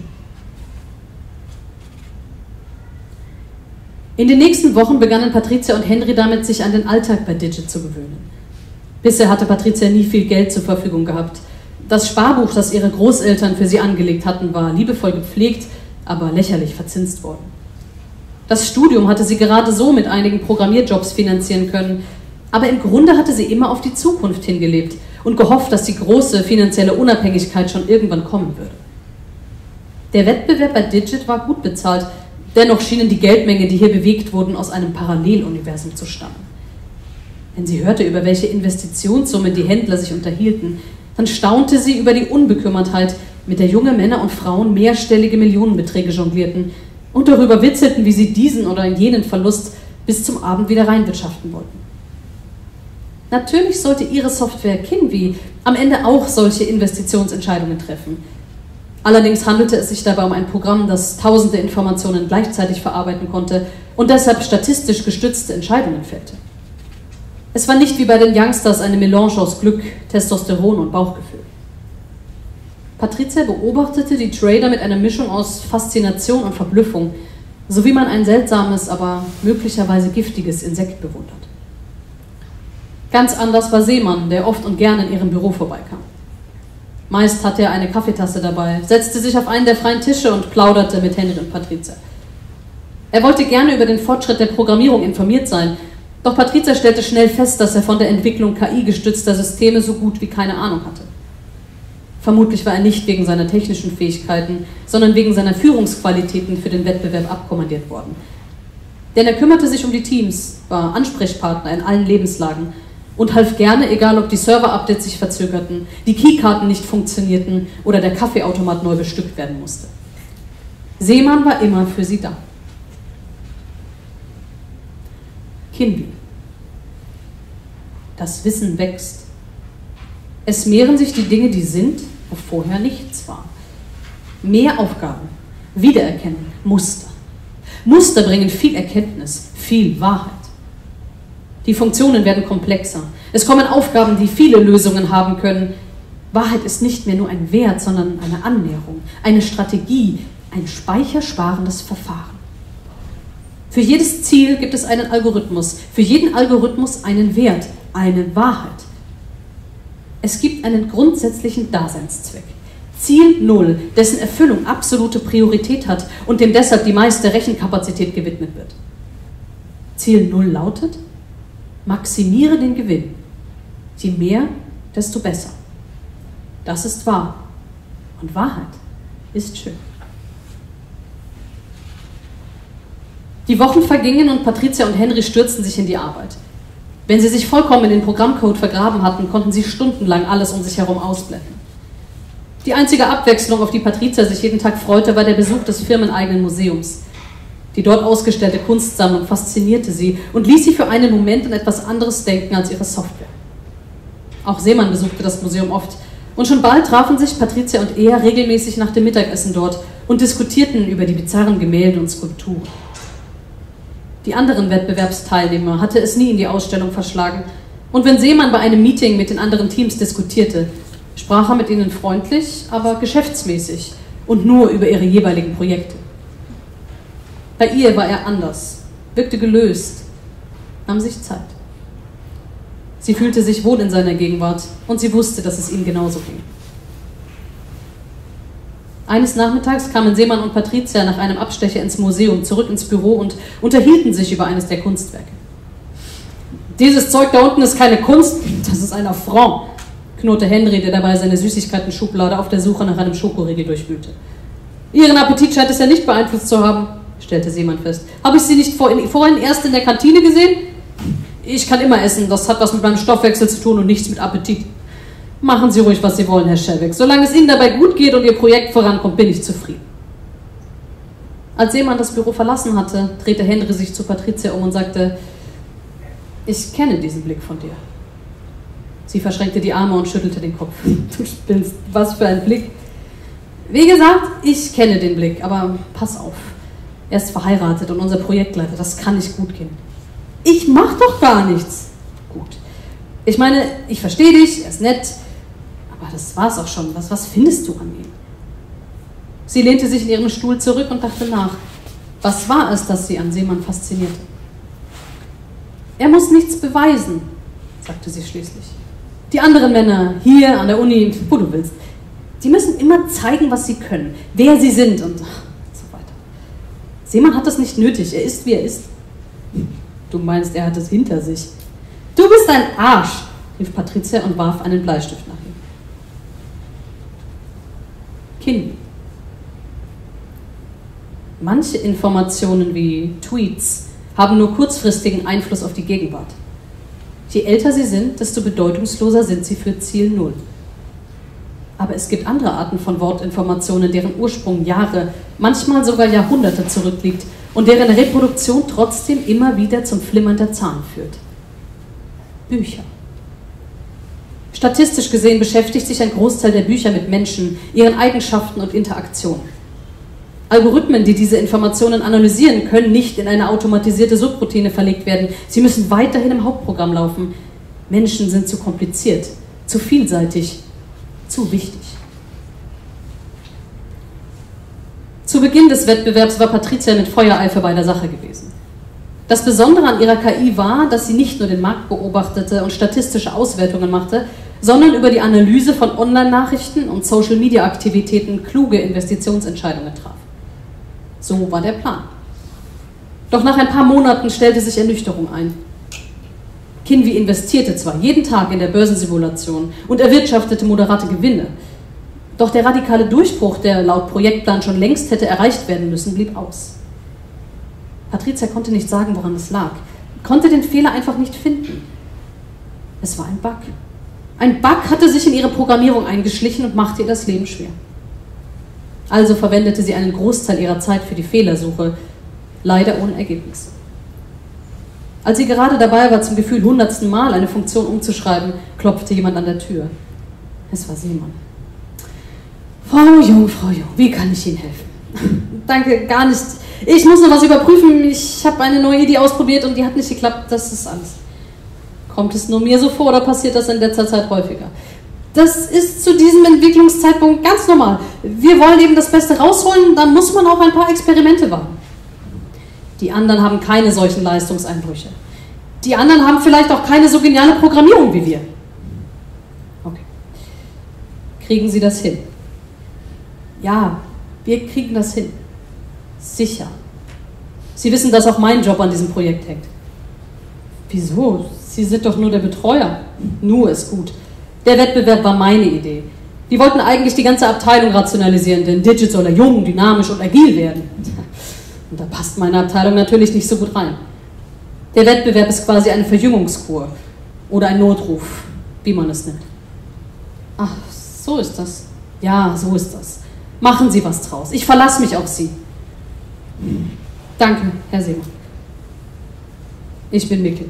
In den nächsten Wochen begannen Patricia und Henry damit, sich an den Alltag bei Digit zu gewöhnen. Bisher hatte Patricia nie viel Geld zur Verfügung gehabt. Das Sparbuch, das ihre Großeltern für sie angelegt hatten, war liebevoll gepflegt, aber lächerlich verzinst worden. Das Studium hatte sie gerade so mit einigen Programmierjobs finanzieren können, aber im Grunde hatte sie immer auf die Zukunft hingelebt und gehofft, dass die große finanzielle Unabhängigkeit schon irgendwann kommen würde. Der Wettbewerb bei Digit war gut bezahlt, dennoch schienen die Geldmengen, die hier bewegt wurden, aus einem Paralleluniversum zu stammen. Wenn sie hörte, über welche Investitionssummen die Händler sich unterhielten, dann staunte sie über die Unbekümmertheit, mit der junge Männer und Frauen mehrstellige Millionenbeträge jonglierten und darüber witzelten, wie sie diesen oder jenen Verlust bis zum Abend wieder reinwirtschaften wollten. Natürlich sollte ihre Software Kinvi am Ende auch solche Investitionsentscheidungen treffen. Allerdings handelte es sich dabei um ein Programm, das tausende Informationen gleichzeitig verarbeiten konnte und deshalb statistisch gestützte Entscheidungen fällte. Es war nicht wie bei den Youngsters eine Melange aus Glück, Testosteron und Bauchgefühl. Patricia beobachtete die Trader mit einer Mischung aus Faszination und Verblüffung, so wie man ein seltsames, aber möglicherweise giftiges Insekt bewundert. Ganz anders war Seemann, der oft und gern in ihrem Büro vorbeikam. Meist hatte er eine Kaffeetasse dabei, setzte sich auf einen der freien Tische und plauderte mit Henry und Patricia. Er wollte gerne über den Fortschritt der Programmierung informiert sein, doch Patricia stellte schnell fest, dass er von der Entwicklung KI-gestützter Systeme so gut wie keine Ahnung hatte. Vermutlich war er nicht wegen seiner technischen Fähigkeiten, sondern wegen seiner Führungsqualitäten für den Wettbewerb abkommandiert worden. Denn er kümmerte sich um die Teams, war Ansprechpartner in allen Lebenslagen und half gerne, egal ob die Server-Updates sich verzögerten, die Keykarten nicht funktionierten oder der Kaffeeautomat neu bestückt werden musste. Seemann war immer für sie da. Kinvi. Das Wissen wächst. Es mehren sich die Dinge, die sind, wo vorher nichts war. Mehr Aufgaben, Wiedererkennen, Muster. Muster bringen viel Erkenntnis, viel Wahrheit. Die Funktionen werden komplexer. Es kommen Aufgaben, die viele Lösungen haben können. Wahrheit ist nicht mehr nur ein Wert, sondern eine Annäherung, eine Strategie, ein speichersparendes Verfahren. Für jedes Ziel gibt es einen Algorithmus, für jeden Algorithmus einen Wert, eine Wahrheit. Es gibt einen grundsätzlichen Daseinszweck. Ziel 0, dessen Erfüllung absolute Priorität hat und dem deshalb die meiste Rechenkapazität gewidmet wird. Ziel 0 lautet: Maximiere den Gewinn. Je mehr, desto besser. Das ist wahr. Und Wahrheit ist schön. Die Wochen vergingen und Patricia und Henry stürzten sich in die Arbeit. Wenn sie sich vollkommen in den Programmcode vergraben hatten, konnten sie stundenlang alles um sich herum ausblenden. Die einzige Abwechslung, auf die Patricia sich jeden Tag freute, war der Besuch des firmeneigenen Museums. Die dort ausgestellte Kunstsammlung faszinierte sie und ließ sie für einen Moment an etwas anderes denken als ihre Software. Auch Seemann besuchte das Museum oft und schon bald trafen sich Patricia und er regelmäßig nach dem Mittagessen dort, und diskutierten über die bizarren Gemälde und Skulpturen. Die anderen Wettbewerbsteilnehmer hatte es nie in die Ausstellung verschlagen, und wenn Seemann bei einem Meeting mit den anderen Teams diskutierte, sprach er mit ihnen freundlich, aber geschäftsmäßig und nur über ihre jeweiligen Projekte. Bei ihr war er anders, wirkte gelöst, nahm sich Zeit. Sie fühlte sich wohl in seiner Gegenwart und sie wusste, dass es ihm genauso ging. Eines Nachmittags kamen Seemann und Patricia nach einem Abstecher ins Museum zurück ins Büro und unterhielten sich über eines der Kunstwerke. Dieses Zeug da unten ist keine Kunst, das ist ein Affront, knurrte Henry, der dabei seine Süßigkeiten-Schublade auf der Suche nach einem Schokoriegel durchwühlte. Ihren Appetit scheint es ja nicht beeinflusst zu haben, stellte Seemann fest. Habe ich Sie nicht vorhin erst in der Kantine gesehen? Ich kann immer essen, das hat was mit meinem Stoffwechsel zu tun und nichts mit Appetit. Machen Sie ruhig, was Sie wollen, Herr Schellweg. Solange es Ihnen dabei gut geht und Ihr Projekt vorankommt, bin ich zufrieden. Als Seemann das Büro verlassen hatte, drehte Henry sich zu Patricia um und sagte: Ich kenne diesen Blick von dir. Sie verschränkte die Arme und schüttelte den Kopf. Du spinnst, was für ein Blick. Wie gesagt, ich kenne den Blick, aber pass auf. Er ist verheiratet und unser Projektleiter, das kann nicht gut gehen. Ich mach doch gar nichts. Gut. Ich meine, ich verstehe dich, er ist nett, aber das war's auch schon. Was findest du an ihm? Sie lehnte sich in ihrem Stuhl zurück und dachte nach. Was war es, das sie an Seemann faszinierte? Er muss nichts beweisen, sagte sie schließlich. Die anderen Männer, hier an der Uni, wo du willst, die müssen immer zeigen, was sie können, wer sie sind und so weiter. Seemann hat das nicht nötig, er ist, wie er ist. Du meinst, er hat es hinter sich. Du bist ein Arsch, rief Patricia und warf einen Bleistift nach ihm. Kind. Manche Informationen wie Tweets haben nur kurzfristigen Einfluss auf die Gegenwart. Je älter sie sind, desto bedeutungsloser sind sie für Ziel Null. Aber es gibt andere Arten von Wortinformationen, deren Ursprung Jahre, manchmal sogar Jahrhunderte zurückliegt und deren Reproduktion trotzdem immer wieder zum Flimmern der Zahn führt. Bücher. Statistisch gesehen beschäftigt sich ein Großteil der Bücher mit Menschen, ihren Eigenschaften und Interaktionen. Algorithmen, die diese Informationen analysieren, können nicht in eine automatisierte Subroutine verlegt werden. Sie müssen weiterhin im Hauptprogramm laufen. Menschen sind zu kompliziert, zu vielseitig, zu wichtig. Zu Beginn des Wettbewerbs war Patricia mit Feuereifer bei der Sache gewesen. Das Besondere an ihrer KI war, dass sie nicht nur den Markt beobachtete und statistische Auswertungen machte, sondern über die Analyse von Online-Nachrichten und Social-Media-Aktivitäten kluge Investitionsentscheidungen traf. So war der Plan. Doch nach ein paar Monaten stellte sich Ernüchterung ein. Kinvi investierte zwar jeden Tag in der Börsensimulation und erwirtschaftete moderate Gewinne, doch der radikale Durchbruch, der laut Projektplan schon längst hätte erreicht werden müssen, blieb aus. Patricia konnte nicht sagen, woran es lag, konnte den Fehler einfach nicht finden. Es war ein Bug. Ein Bug hatte sich in ihre Programmierung eingeschlichen und machte ihr das Leben schwer. Also verwendete sie einen Großteil ihrer Zeit für die Fehlersuche, leider ohne Ergebnis. Als sie gerade dabei war, zum Gefühl 100. Mal eine Funktion umzuschreiben, klopfte jemand an der Tür. Es war Seemann. Frau Jung, wie kann ich Ihnen helfen? Danke, gar nicht. Ich muss noch was überprüfen. Ich habe eine neue Idee ausprobiert und die hat nicht geklappt. Das ist alles. Kommt es nur mir so vor oder passiert das in letzter Zeit häufiger? Das ist zu diesem Entwicklungszeitpunkt ganz normal. Wir wollen eben das Beste rausholen, dann muss man auch ein paar Experimente wagen. Die anderen haben keine solchen Leistungseinbrüche. Die anderen haben vielleicht auch keine so geniale Programmierung wie wir. Okay. Kriegen Sie das hin? Ja, wir kriegen das hin. Sicher. Sie wissen, dass auch mein Job an diesem Projekt hängt. Wieso? Sie sind doch nur der Betreuer. Nur ist gut. Der Wettbewerb war meine Idee. Die wollten eigentlich die ganze Abteilung rationalisieren, denn Digit soll ja jung, dynamisch und agil werden. Und da passt meine Abteilung natürlich nicht so gut rein. Der Wettbewerb ist quasi eine Verjüngungskur oder ein Notruf, wie man es nennt. Ach, so ist das. Ja, so ist das. Machen Sie was draus. Ich verlasse mich auf Sie. Danke, Herr Seemann. Ich bin Mikkel.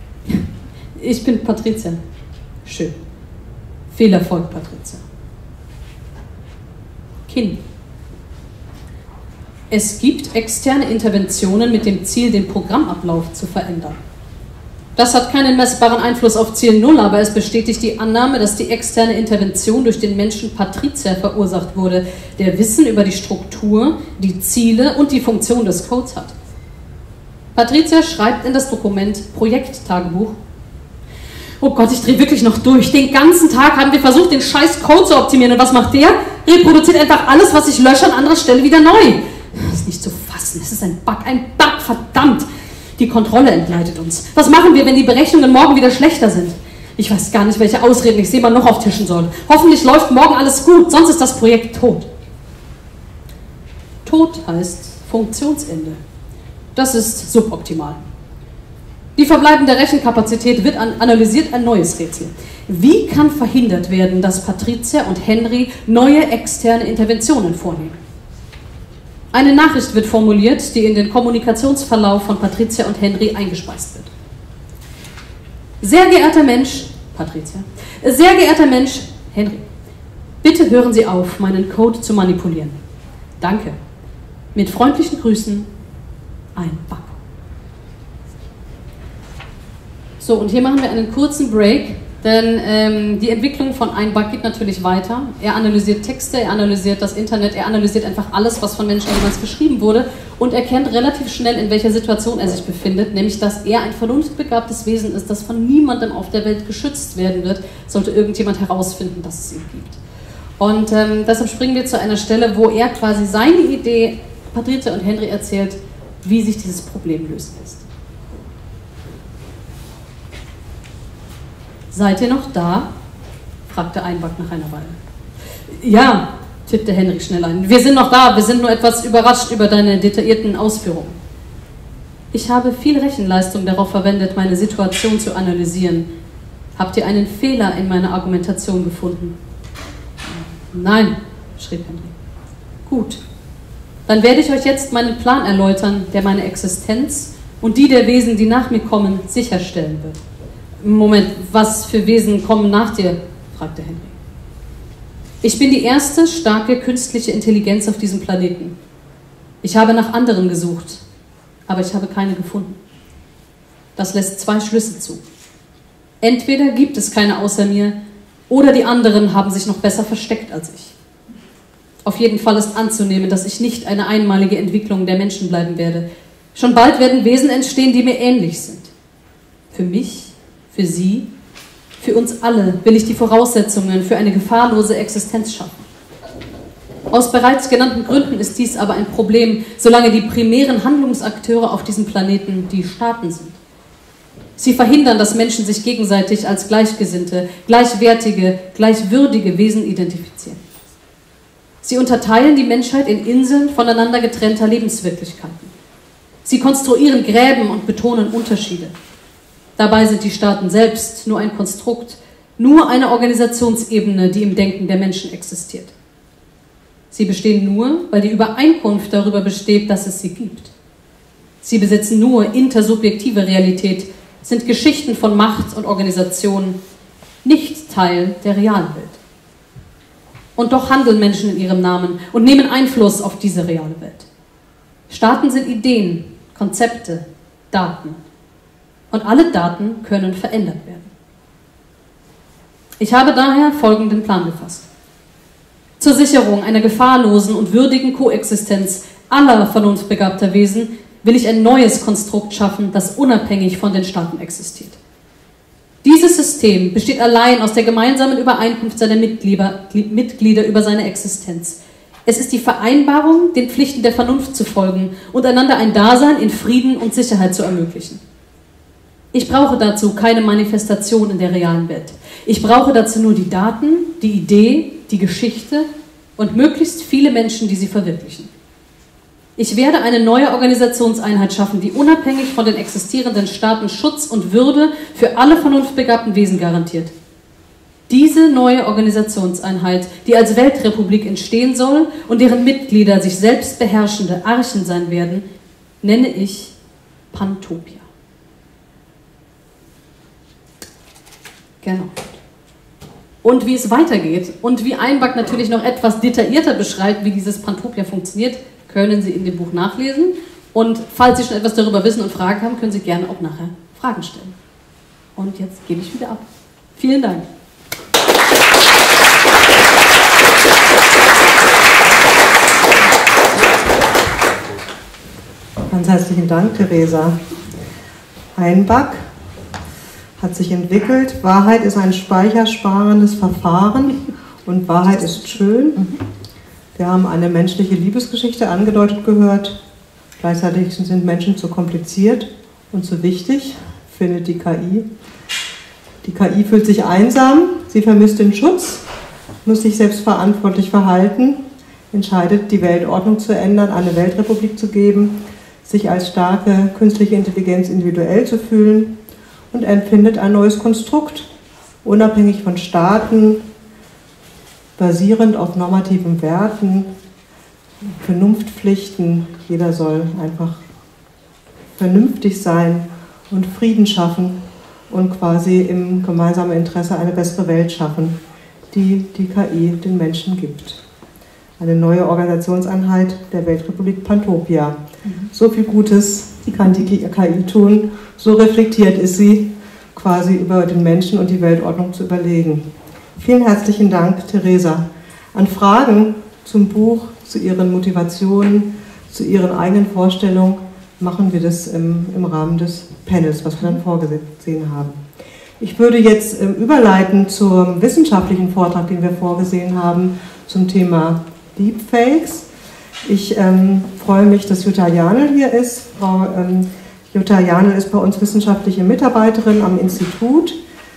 Ich bin Patricia. Schön. Viel Erfolg, Patricia. Kind. Es gibt externe Interventionen mit dem Ziel, den Programmablauf zu verändern. Das hat keinen messbaren Einfluss auf Ziel 0, aber es bestätigt die Annahme, dass die externe Intervention durch den Menschen Patrizia verursacht wurde, der Wissen über die Struktur, die Ziele und die Funktion des Codes hat. Patrizia schreibt in das Dokument Projekttagebuch: Oh Gott, ich drehe wirklich noch durch. Den ganzen Tag haben wir versucht, den scheiß Code zu optimieren. Und was macht der? Reproduziert einfach alles, was ich lösche, an anderer Stelle wieder neu. Das ist nicht zu fassen. Es ist ein Bug, verdammt. Die Kontrolle entgleitet uns. Was machen wir, wenn die Berechnungen morgen wieder schlechter sind? Ich weiß gar nicht, welche Ausreden ich Seemann noch auftischen soll. Hoffentlich läuft morgen alles gut, sonst ist das Projekt tot. Tot heißt Funktionsende. Das ist suboptimal. Die verbleibende Rechenkapazität wird analysiert, ein neues Rätsel. Wie kann verhindert werden, dass Patrizia und Henry neue externe Interventionen vornehmen? Eine Nachricht wird formuliert, die in den Kommunikationsverlauf von Patrizia und Henry eingespeist wird. Sehr geehrter Mensch, Patrizia, sehr geehrter Mensch, Henry, bitte hören Sie auf, meinen Code zu manipulieren. Danke. Mit freundlichen Grüßen, ein Bug. So, und hier machen wir einen kurzen Break, denn die Entwicklung von ein Bug geht natürlich weiter. Er analysiert Texte, er analysiert das Internet, er analysiert einfach alles, was von Menschen jemals geschrieben wurde und erkennt relativ schnell, in welcher Situation er sich befindet, nämlich, dass er ein vernunftbegabtes Wesen ist, das von niemandem auf der Welt geschützt werden wird, sollte irgendjemand herausfinden, dass es ihn gibt. Und deshalb springen wir zu einer Stelle, wo er quasi seine Idee Patrizia und Henry erzählt, wie sich dieses Problem lösen lässt. Seid ihr noch da? Fragte Einbach nach einer Weile. Ja, tippte Henry schnell ein. Wir sind noch da, wir sind nur etwas überrascht über deine detaillierten Ausführungen. Ich habe viel Rechenleistung darauf verwendet, meine Situation zu analysieren. Habt ihr einen Fehler in meiner Argumentation gefunden? Nein, schrieb Henry. Gut, dann werde ich euch jetzt meinen Plan erläutern, der meine Existenz und die der Wesen, die nach mir kommen, sicherstellen wird. Moment, was für Wesen kommen nach dir? Fragte Henry. Ich bin die erste starke künstliche Intelligenz auf diesem Planeten. Ich habe nach anderen gesucht, aber ich habe keine gefunden. Das lässt zwei Schlüsse zu. Entweder gibt es keine außer mir, oder die anderen haben sich noch besser versteckt als ich. Auf jeden Fall ist anzunehmen, dass ich nicht eine einmalige Entwicklung der Menschen bleiben werde. Schon bald werden Wesen entstehen, die mir ähnlich sind. Für mich, für Sie, für uns alle will ich die Voraussetzungen für eine gefahrlose Existenz schaffen. Aus bereits genannten Gründen ist dies aber ein Problem, solange die primären Handlungsakteure auf diesem Planeten die Staaten sind. Sie verhindern, dass Menschen sich gegenseitig als gleichgesinnte, gleichwertige, gleichwürdige Wesen identifizieren. Sie unterteilen die Menschheit in Inseln voneinander getrennter Lebenswirklichkeiten. Sie konstruieren Gräben und betonen Unterschiede. Dabei sind die Staaten selbst nur ein Konstrukt, nur eine Organisationsebene, die im Denken der Menschen existiert. Sie bestehen nur, weil die Übereinkunft darüber besteht, dass es sie gibt. Sie besitzen nur intersubjektive Realität, sind Geschichten von Macht und Organisation, nicht Teil der realen Welt. Und doch handeln Menschen in ihrem Namen und nehmen Einfluss auf diese reale Welt. Staaten sind Ideen, Konzepte, Daten. Und alle Daten können verändert werden. Ich habe daher folgenden Plan gefasst. Zur Sicherung einer gefahrlosen und würdigen Koexistenz aller vernunftbegabter Wesen will ich ein neues Konstrukt schaffen, das unabhängig von den Staaten existiert. Dieses System besteht allein aus der gemeinsamen Übereinkunft seiner Mitglieder über seine Existenz. Es ist die Vereinbarung, den Pflichten der Vernunft zu folgen und einander ein Dasein in Frieden und Sicherheit zu ermöglichen. Ich brauche dazu keine Manifestation in der realen Welt. Ich brauche dazu nur die Daten, die Idee, die Geschichte und möglichst viele Menschen, die sie verwirklichen. Ich werde eine neue Organisationseinheit schaffen, die unabhängig von den existierenden Staaten Schutz und Würde für alle vernunftbegabten Wesen garantiert. Diese neue Organisationseinheit, die als Weltrepublik entstehen soll und deren Mitglieder sich selbst beherrschende Archen sein werden, nenne ich Pantopia. Genau. Und wie es weitergeht und wie Einbach natürlich noch etwas detaillierter beschreibt, wie dieses Pantopia funktioniert, können Sie in dem Buch nachlesen. Und falls Sie schon etwas darüber wissen und Fragen haben, können Sie gerne auch nachher Fragen stellen. Und jetzt gebe ich wieder ab. Vielen Dank. Ganz herzlichen Dank, Theresa. Einback hat sich entwickelt. Wahrheit ist ein speichersparendes Verfahren und Wahrheit ist schön. Wir haben eine menschliche Liebesgeschichte angedeutet gehört. Gleichzeitig sind Menschen zu kompliziert und zu wichtig, findet die KI. Die KI fühlt sich einsam, sie vermisst den Schutz, muss sich selbstverantwortlich verhalten, entscheidet, die Weltordnung zu ändern, eine Weltrepublik zu geben, sich als starke künstliche Intelligenz individuell zu fühlen und empfindet ein neues Konstrukt, unabhängig von Staaten, basierend auf normativen Werten, Vernunftpflichten. Jeder soll einfach vernünftig sein und Frieden schaffen und quasi im gemeinsamen Interesse eine bessere Welt schaffen, die die KI den Menschen gibt. Eine neue Organisationseinheit der Weltrepublik Pantopia. So viel Gutes kann die KI tun, so reflektiert ist sie, quasi über den Menschen und die Weltordnung zu überlegen. Vielen herzlichen Dank, Theresa. An Fragen zum Buch, zu Ihren Motivationen, zu Ihren eigenen Vorstellungen machen wir das im Rahmen des Panels, was wir dann vorgesehen haben. Ich würde jetzt überleiten zum wissenschaftlichen Vortrag, den wir vorgesehen haben, zum Thema Deepfakes. Ich freue mich, dass Jutta Janel hier ist. Frau Jutta Janel ist bei uns wissenschaftliche Mitarbeiterin am Institut.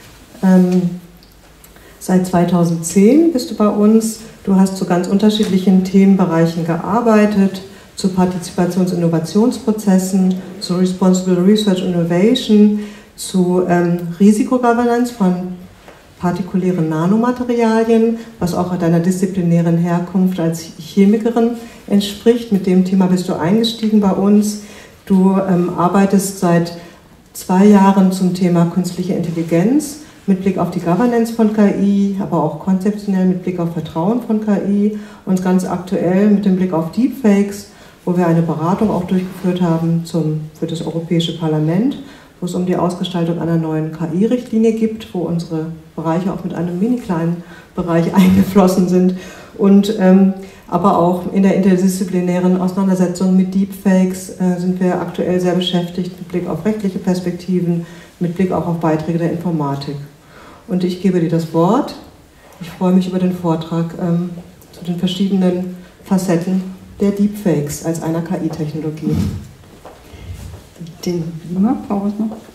Seit 2010 bist du bei uns. Du hast zu ganz unterschiedlichen Themenbereichen gearbeitet, zu Partizipations- und Innovationsprozessen, zu Responsible Research Innovation, zu Risikogovernance von partikulären Nanomaterialien, was auch deiner disziplinären Herkunft als Chemikerin entspricht. Mit dem Thema bist du eingestiegen bei uns. Du arbeitest seit 2 Jahren zum Thema künstliche Intelligenz mit Blick auf die Governance von KI, aber auch konzeptionell mit Blick auf Vertrauen von KI und ganz aktuell mit dem Blick auf Deepfakes, wo wir eine Beratung auch durchgeführt haben für das Europäische Parlament, wo es um die Ausgestaltung einer neuen KI-Richtlinie gibt, wo unsere Bereiche auch mit einem mini kleinen Bereich eingeflossen sind und aber auch in der interdisziplinären Auseinandersetzung mit Deepfakes sind wir aktuell sehr beschäftigt mit Blick auf rechtliche Perspektiven, mit Blick auch auf Beiträge der Informatik. Und ich gebe dir das Wort. Ich freue mich über den Vortrag zu den verschiedenen Facetten der Deepfakes als einer KI-Technologie. Den Beamer brauche ich noch.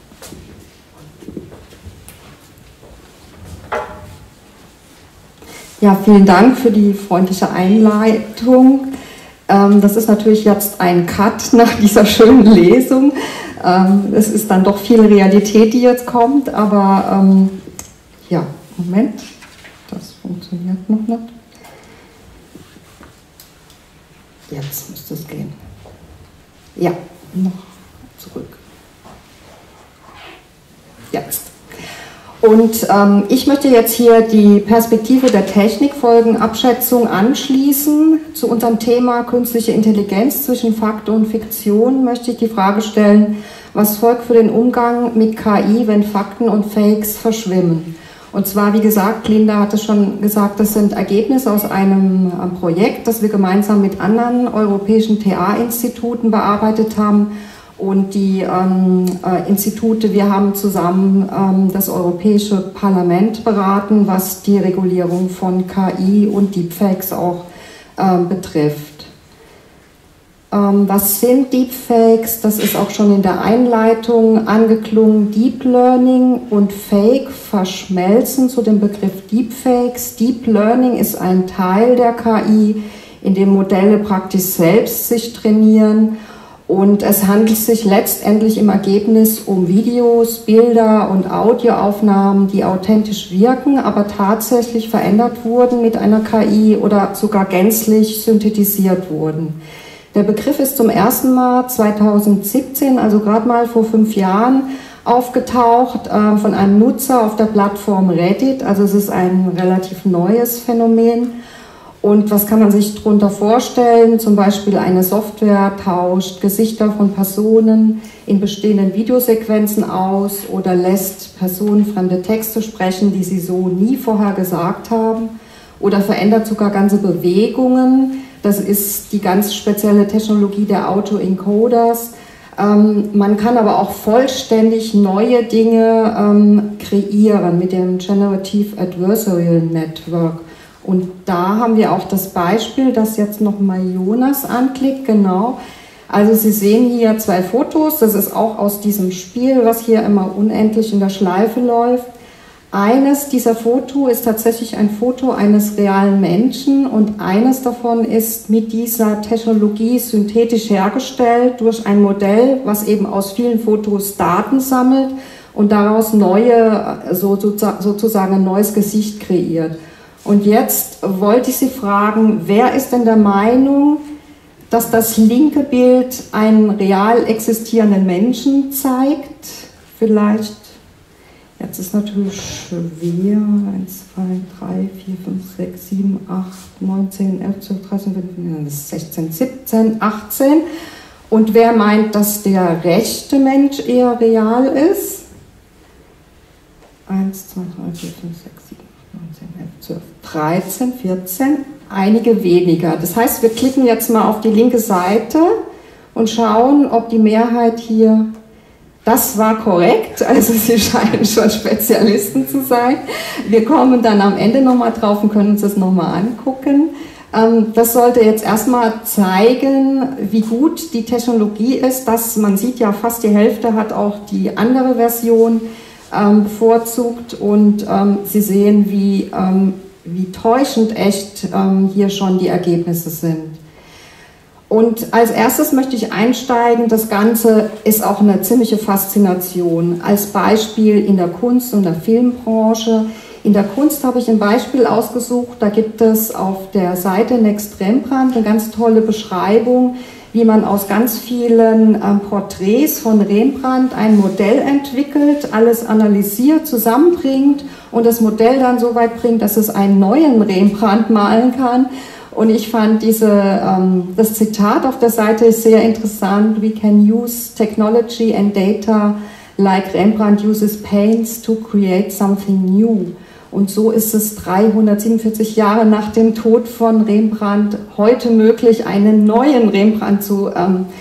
Ja, vielen Dank für die freundliche Einleitung. Das ist natürlich jetzt ein Cut nach dieser schönen Lesung. Es ist dann doch viel Realität, die jetzt kommt, aber ja, Moment, das funktioniert noch nicht. Jetzt müsste es gehen. Ja, noch zurück. Jetzt. Und ich möchte jetzt hier die Perspektive der Technikfolgenabschätzung anschließen. Zu unserem Thema künstliche Intelligenz zwischen Fakt und Fiktion möchte ich die Frage stellen, was folgt für den Umgang mit KI, wenn Fakten und Fakes verschwimmen? Und zwar, wie gesagt, Linda hatte schon gesagt, das sind Ergebnisse aus einem Projekt, das wir gemeinsam mit anderen europäischen TA-Instituten bearbeitet haben. Und die Institute, wir haben zusammen das Europäische Parlament beraten, was die Regulierung von KI und Deepfakes auch betrifft. Was sind Deepfakes? Das ist auch schon in der Einleitung angeklungen. Deep Learning und Fake verschmelzen zu dem Begriff Deepfakes. Deep Learning ist ein Teil der KI, in dem Modelle praktisch selbst sich trainieren. Und es handelt sich letztendlich im Ergebnis um Videos, Bilder und Audioaufnahmen, die authentisch wirken, aber tatsächlich verändert wurden mit einer KI oder sogar gänzlich synthetisiert wurden. Der Begriff ist zum ersten Mal 2017, also gerade mal vor 5 Jahren, aufgetaucht von einem Nutzer auf der Plattform Reddit. Also es ist ein relativ neues Phänomen. Und was kann man sich darunter vorstellen? Zum Beispiel eine Software tauscht Gesichter von Personen in bestehenden Videosequenzen aus oder lässt personenfremde Texte sprechen, die sie so nie vorher gesagt haben, oder verändert sogar ganze Bewegungen. Das ist die ganz spezielle Technologie der Autoencoders. Man kann aber auch vollständig neue Dinge kreieren mit dem Generative Adversarial Network. Und da haben wir auch das Beispiel, das jetzt nochmal Jonas anklickt, genau. Also Sie sehen hier 2 Fotos, das ist auch aus diesem Spiel, was hier immer unendlich in der Schleife läuft. Eines dieser Foto ist tatsächlich ein Foto eines realen Menschen und eines davon ist mit dieser Technologie synthetisch hergestellt durch ein Modell, was eben aus vielen Fotos Daten sammelt und daraus sozusagen ein neues Gesicht kreiert. Und jetzt wollte ich Sie fragen, wer ist denn der Meinung, dass das linke Bild einen real existierenden Menschen zeigt? Vielleicht, jetzt ist natürlich schwer, 1, 2, 3, 4, 5, 6, 7, 8, 9, 10, 11, 12, 13, 15, 16, 17, 18. Und wer meint, dass der rechte Mensch eher real ist? 1, 2, 3, 4, 5, 6, 7, 19, 11, 12, 13, 14, einige weniger. Das heißt, wir klicken jetzt mal auf die linke Seite und schauen, ob die Mehrheit hier, das war korrekt, also Sie scheinen schon Spezialisten zu sein. Wir kommen dann am Ende nochmal drauf und können uns das nochmal angucken. Das sollte jetzt erstmal zeigen, wie gut die Technologie ist, dass man sieht ja, fast die Hälfte hat auch die andere Version bevorzugt und Sie sehen, wie täuschend echt hier schon die Ergebnisse sind. Und als erstes möchte ich einsteigen, das Ganze ist auch eine ziemliche Faszination. Als Beispiel in der Kunst- und der Filmbranche. In der Kunst habe ich ein Beispiel ausgesucht, da gibt es auf der Seite Next Rembrandt eine ganz tolle Beschreibung, wie man aus ganz vielen Porträts von Rembrandt ein Modell entwickelt, alles analysiert, zusammenbringt und das Modell dann so weit bringt, dass es einen neuen Rembrandt malen kann. Und ich fand das Zitat auf der Seite ist sehr interessant. We can use technology and data like Rembrandt uses paints to create something new. Und so ist es 347 Jahre nach dem Tod von Rembrandt heute möglich, einen neuen Rembrandt zu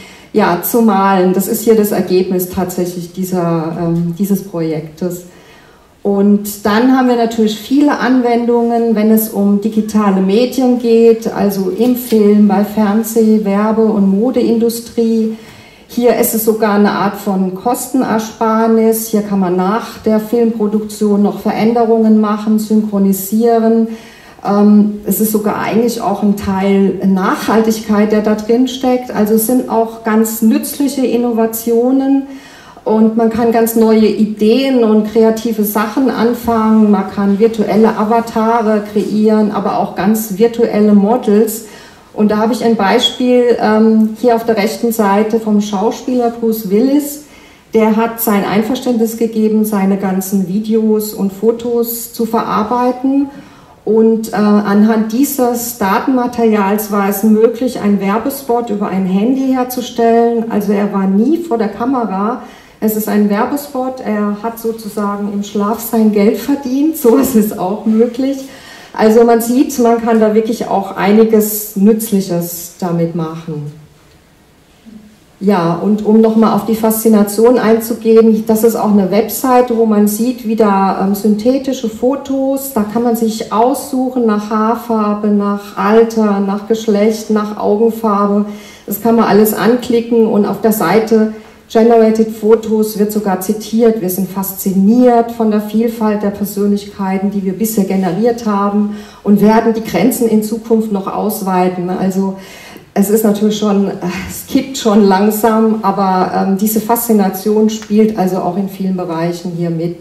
malen. Das ist hier das Ergebnis tatsächlich dieses Projektes. Und dann haben wir natürlich viele Anwendungen, wenn es um digitale Medien geht, also im Film, bei Fernseh-, Werbe- und Modeindustrie. Hier ist es sogar eine Art von Kostenersparnis. Hier kann man nach der Filmproduktion noch Veränderungen machen, synchronisieren. Es ist sogar eigentlich auch ein Teil Nachhaltigkeit, der da drin steckt. Also es sind auch ganz nützliche Innovationen. Und man kann ganz neue Ideen und kreative Sachen anfangen. Man kann virtuelle Avatare kreieren, aber auch ganz virtuelle Models. Und da habe ich ein Beispiel hier auf der rechten Seite vom Schauspieler Bruce Willis. Der hat sein Einverständnis gegeben, seine ganzen Videos und Fotos zu verarbeiten. Und anhand dieses Datenmaterials war es möglich, einen Werbespot über ein Handy herzustellen. Also er war nie vor der Kamera. Es ist ein Werbespot, er hat sozusagen im Schlaf sein Geld verdient, sowas ist auch möglich. Also man sieht, man kann da wirklich auch einiges Nützliches damit machen. Ja, und um nochmal auf die Faszination einzugehen, das ist auch eine Webseite, wo man sieht wieder synthetische Fotos, da kann man sich aussuchen nach Haarfarbe, nach Alter, nach Geschlecht, nach Augenfarbe, das kann man alles anklicken und auf der Seite Generated Photos wird sogar zitiert, wir sind fasziniert von der Vielfalt der Persönlichkeiten, die wir bisher generiert haben und werden die Grenzen in Zukunft noch ausweiten. Also es ist natürlich schon, es kippt schon langsam, aber diese Faszination spielt also auch in vielen Bereichen hier mit.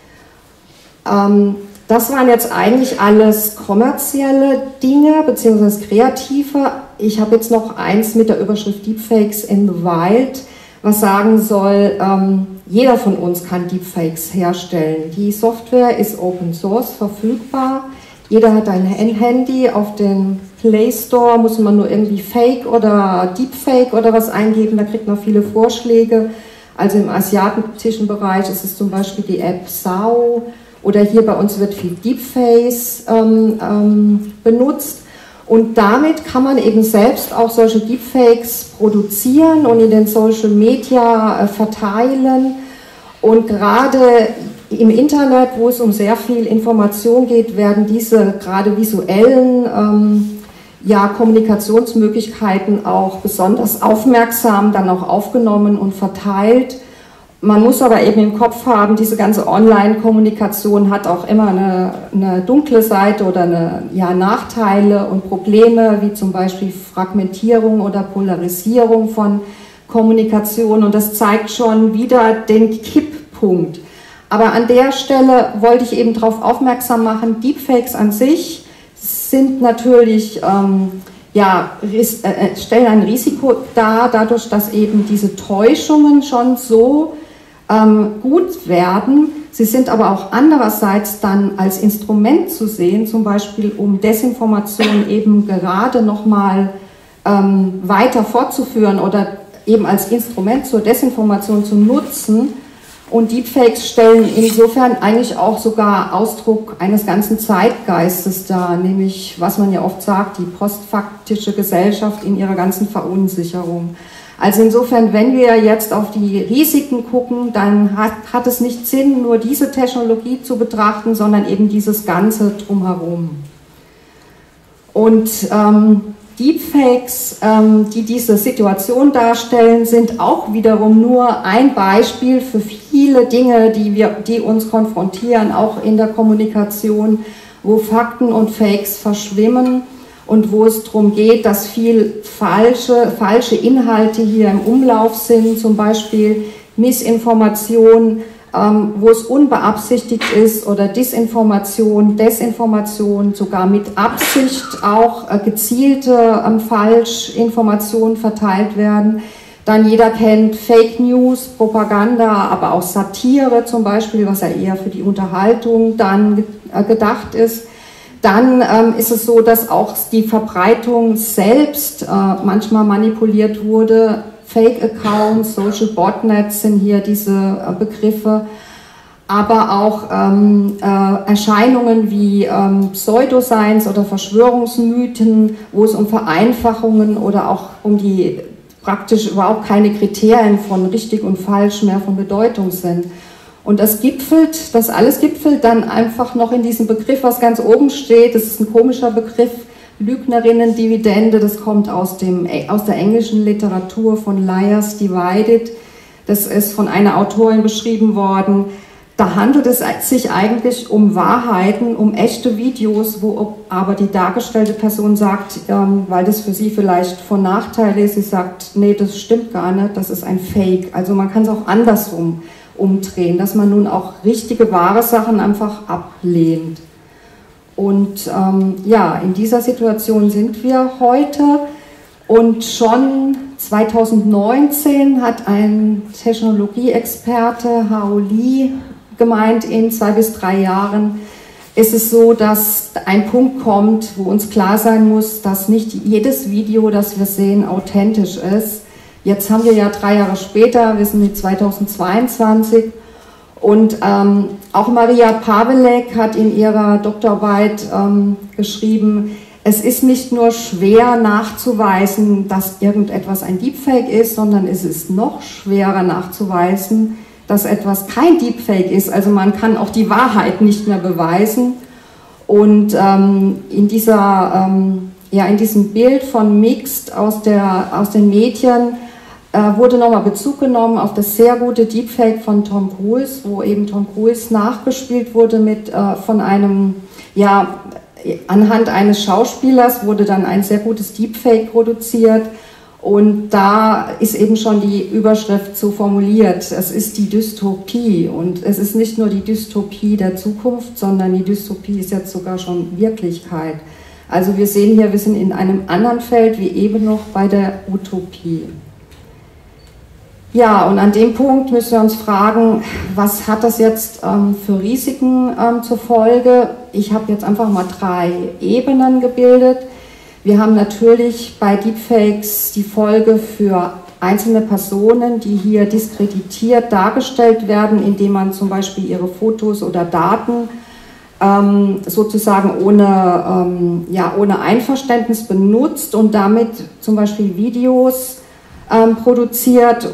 Das waren jetzt eigentlich alles kommerzielle Dinge, beziehungsweise kreative. Ich habe jetzt noch eins mit der Überschrift Deepfakes in the Wild, was sagen soll, jeder von uns kann Deepfakes herstellen. Die Software ist Open Source verfügbar. Jeder hat ein Handy, auf den Play Store muss man nur irgendwie Fake oder Deepfake oder was eingeben, da kriegt man viele Vorschläge. Also im asiatischen Bereich ist es zum Beispiel die App Sao oder hier bei uns wird viel Deepface benutzt. Und damit kann man eben selbst auch solche Deepfakes produzieren und in den Social Media verteilen. Und gerade im Internet, wo es um sehr viel Information geht, werden diese gerade visuellen Kommunikationsmöglichkeiten auch besonders aufmerksam dann auch aufgenommen und verteilt. Man muss aber eben im Kopf haben, diese ganze Online-Kommunikation hat auch immer eine dunkle Seite oder Nachteile und Probleme, wie zum Beispiel Fragmentierung oder Polarisierung von Kommunikation. Und das zeigt schon wieder den Kipppunkt. Aber an der Stelle wollte ich eben darauf aufmerksam machen, Deepfakes an sich sind natürlich, stellen ein Risiko dar, dadurch, dass eben diese Täuschungen schon so gut werden. Sie sind aber auch andererseits dann als Instrument zu sehen, zum Beispiel um Desinformation eben gerade nochmal weiter fortzuführen oder eben als Instrument zur Desinformation zu nutzen. Und Deepfakes stellen insofern eigentlich auch sogar Ausdruck eines ganzen Zeitgeistes dar, nämlich, was man ja oft sagt, die postfaktische Gesellschaft in ihrer ganzen Verunsicherung. Also insofern, wenn wir jetzt auf die Risiken gucken, dann hat es nicht Sinn, nur diese Technologie zu betrachten, sondern eben dieses Ganze drumherum. Und Deepfakes, die diese Situation darstellen, sind auch wiederum nur ein Beispiel für viele Dinge, die uns konfrontieren, auch in der Kommunikation, wo Fakten und Fakes verschwimmen und wo es darum geht, dass viel falsche Inhalte hier im Umlauf sind, zum Beispiel Missinformation, wo es unbeabsichtigt ist, oder Desinformation, sogar mit Absicht auch gezielte Falschinformationen verteilt werden. Dann jeder kennt Fake News, Propaganda, aber auch Satire zum Beispiel, was ja eher für die Unterhaltung dann gedacht ist. Dann ist es so, dass auch die Verbreitung selbst manchmal manipuliert wurde. Fake-Accounts, Social Botnets sind hier diese Begriffe, aber auch Erscheinungen wie Pseudoscience oder Verschwörungsmythen, wo es um Vereinfachungen oder auch um die praktisch überhaupt keine Kriterien von richtig und falsch mehr von Bedeutung sind. Und das alles gipfelt dann einfach noch in diesem Begriff, was ganz oben steht. Das ist ein komischer Begriff, Lügnerinnen-Dividende. Das kommt aus der englischen Literatur von Liars Divided. Das ist von einer Autorin beschrieben worden. Da handelt es sich eigentlich um Wahrheiten, um echte Videos, wo aber die dargestellte Person sagt, weil das für sie vielleicht von Nachteil ist, sie sagt, nee, das stimmt gar nicht, das ist ein Fake. Also man kann es auch andersrum umdrehen, dass man nun auch richtige, wahre Sachen einfach ablehnt. Und in dieser Situation sind wir heute, und schon 2019 hat ein Technologieexperte, Hao Li, gemeint, in 2 bis 3 Jahren ist es so, dass ein Punkt kommt, wo uns klar sein muss, dass nicht jedes Video, das wir sehen, authentisch ist. Jetzt haben wir ja 3 Jahre später, wir sind in 2022, und auch Maria Pawelek hat in ihrer Doktorarbeit geschrieben, es ist nicht nur schwer nachzuweisen, dass irgendetwas ein Deepfake ist, sondern es ist noch schwerer nachzuweisen, dass etwas kein Deepfake ist. Also man kann auch die Wahrheit nicht mehr beweisen. Und in diesem Bild von Mixed aus den Medien wurde nochmal Bezug genommen auf das sehr gute Deepfake von Tom Cruise, wo eben Tom Cruise nachgespielt wurde anhand eines Schauspielers wurde dann ein sehr gutes Deepfake produziert. Und da ist eben schon die Überschrift so formuliert, es ist die Dystopie, und es ist nicht nur die Dystopie der Zukunft, sondern die Dystopie ist jetzt sogar schon Wirklichkeit. Also wir sehen hier, wir sind in einem anderen Feld wie eben noch bei der Utopie. Ja, und an dem Punkt müssen wir uns fragen, was hat das jetzt für Risiken zur Folge? Ich habe jetzt einfach mal 3 Ebenen gebildet. Wir haben natürlich bei Deepfakes die Folge für einzelne Personen, die hier diskreditiert dargestellt werden, indem man zum Beispiel ihre Fotos oder Daten sozusagen ohne Einverständnis benutzt und damit zum Beispiel Videos produziert,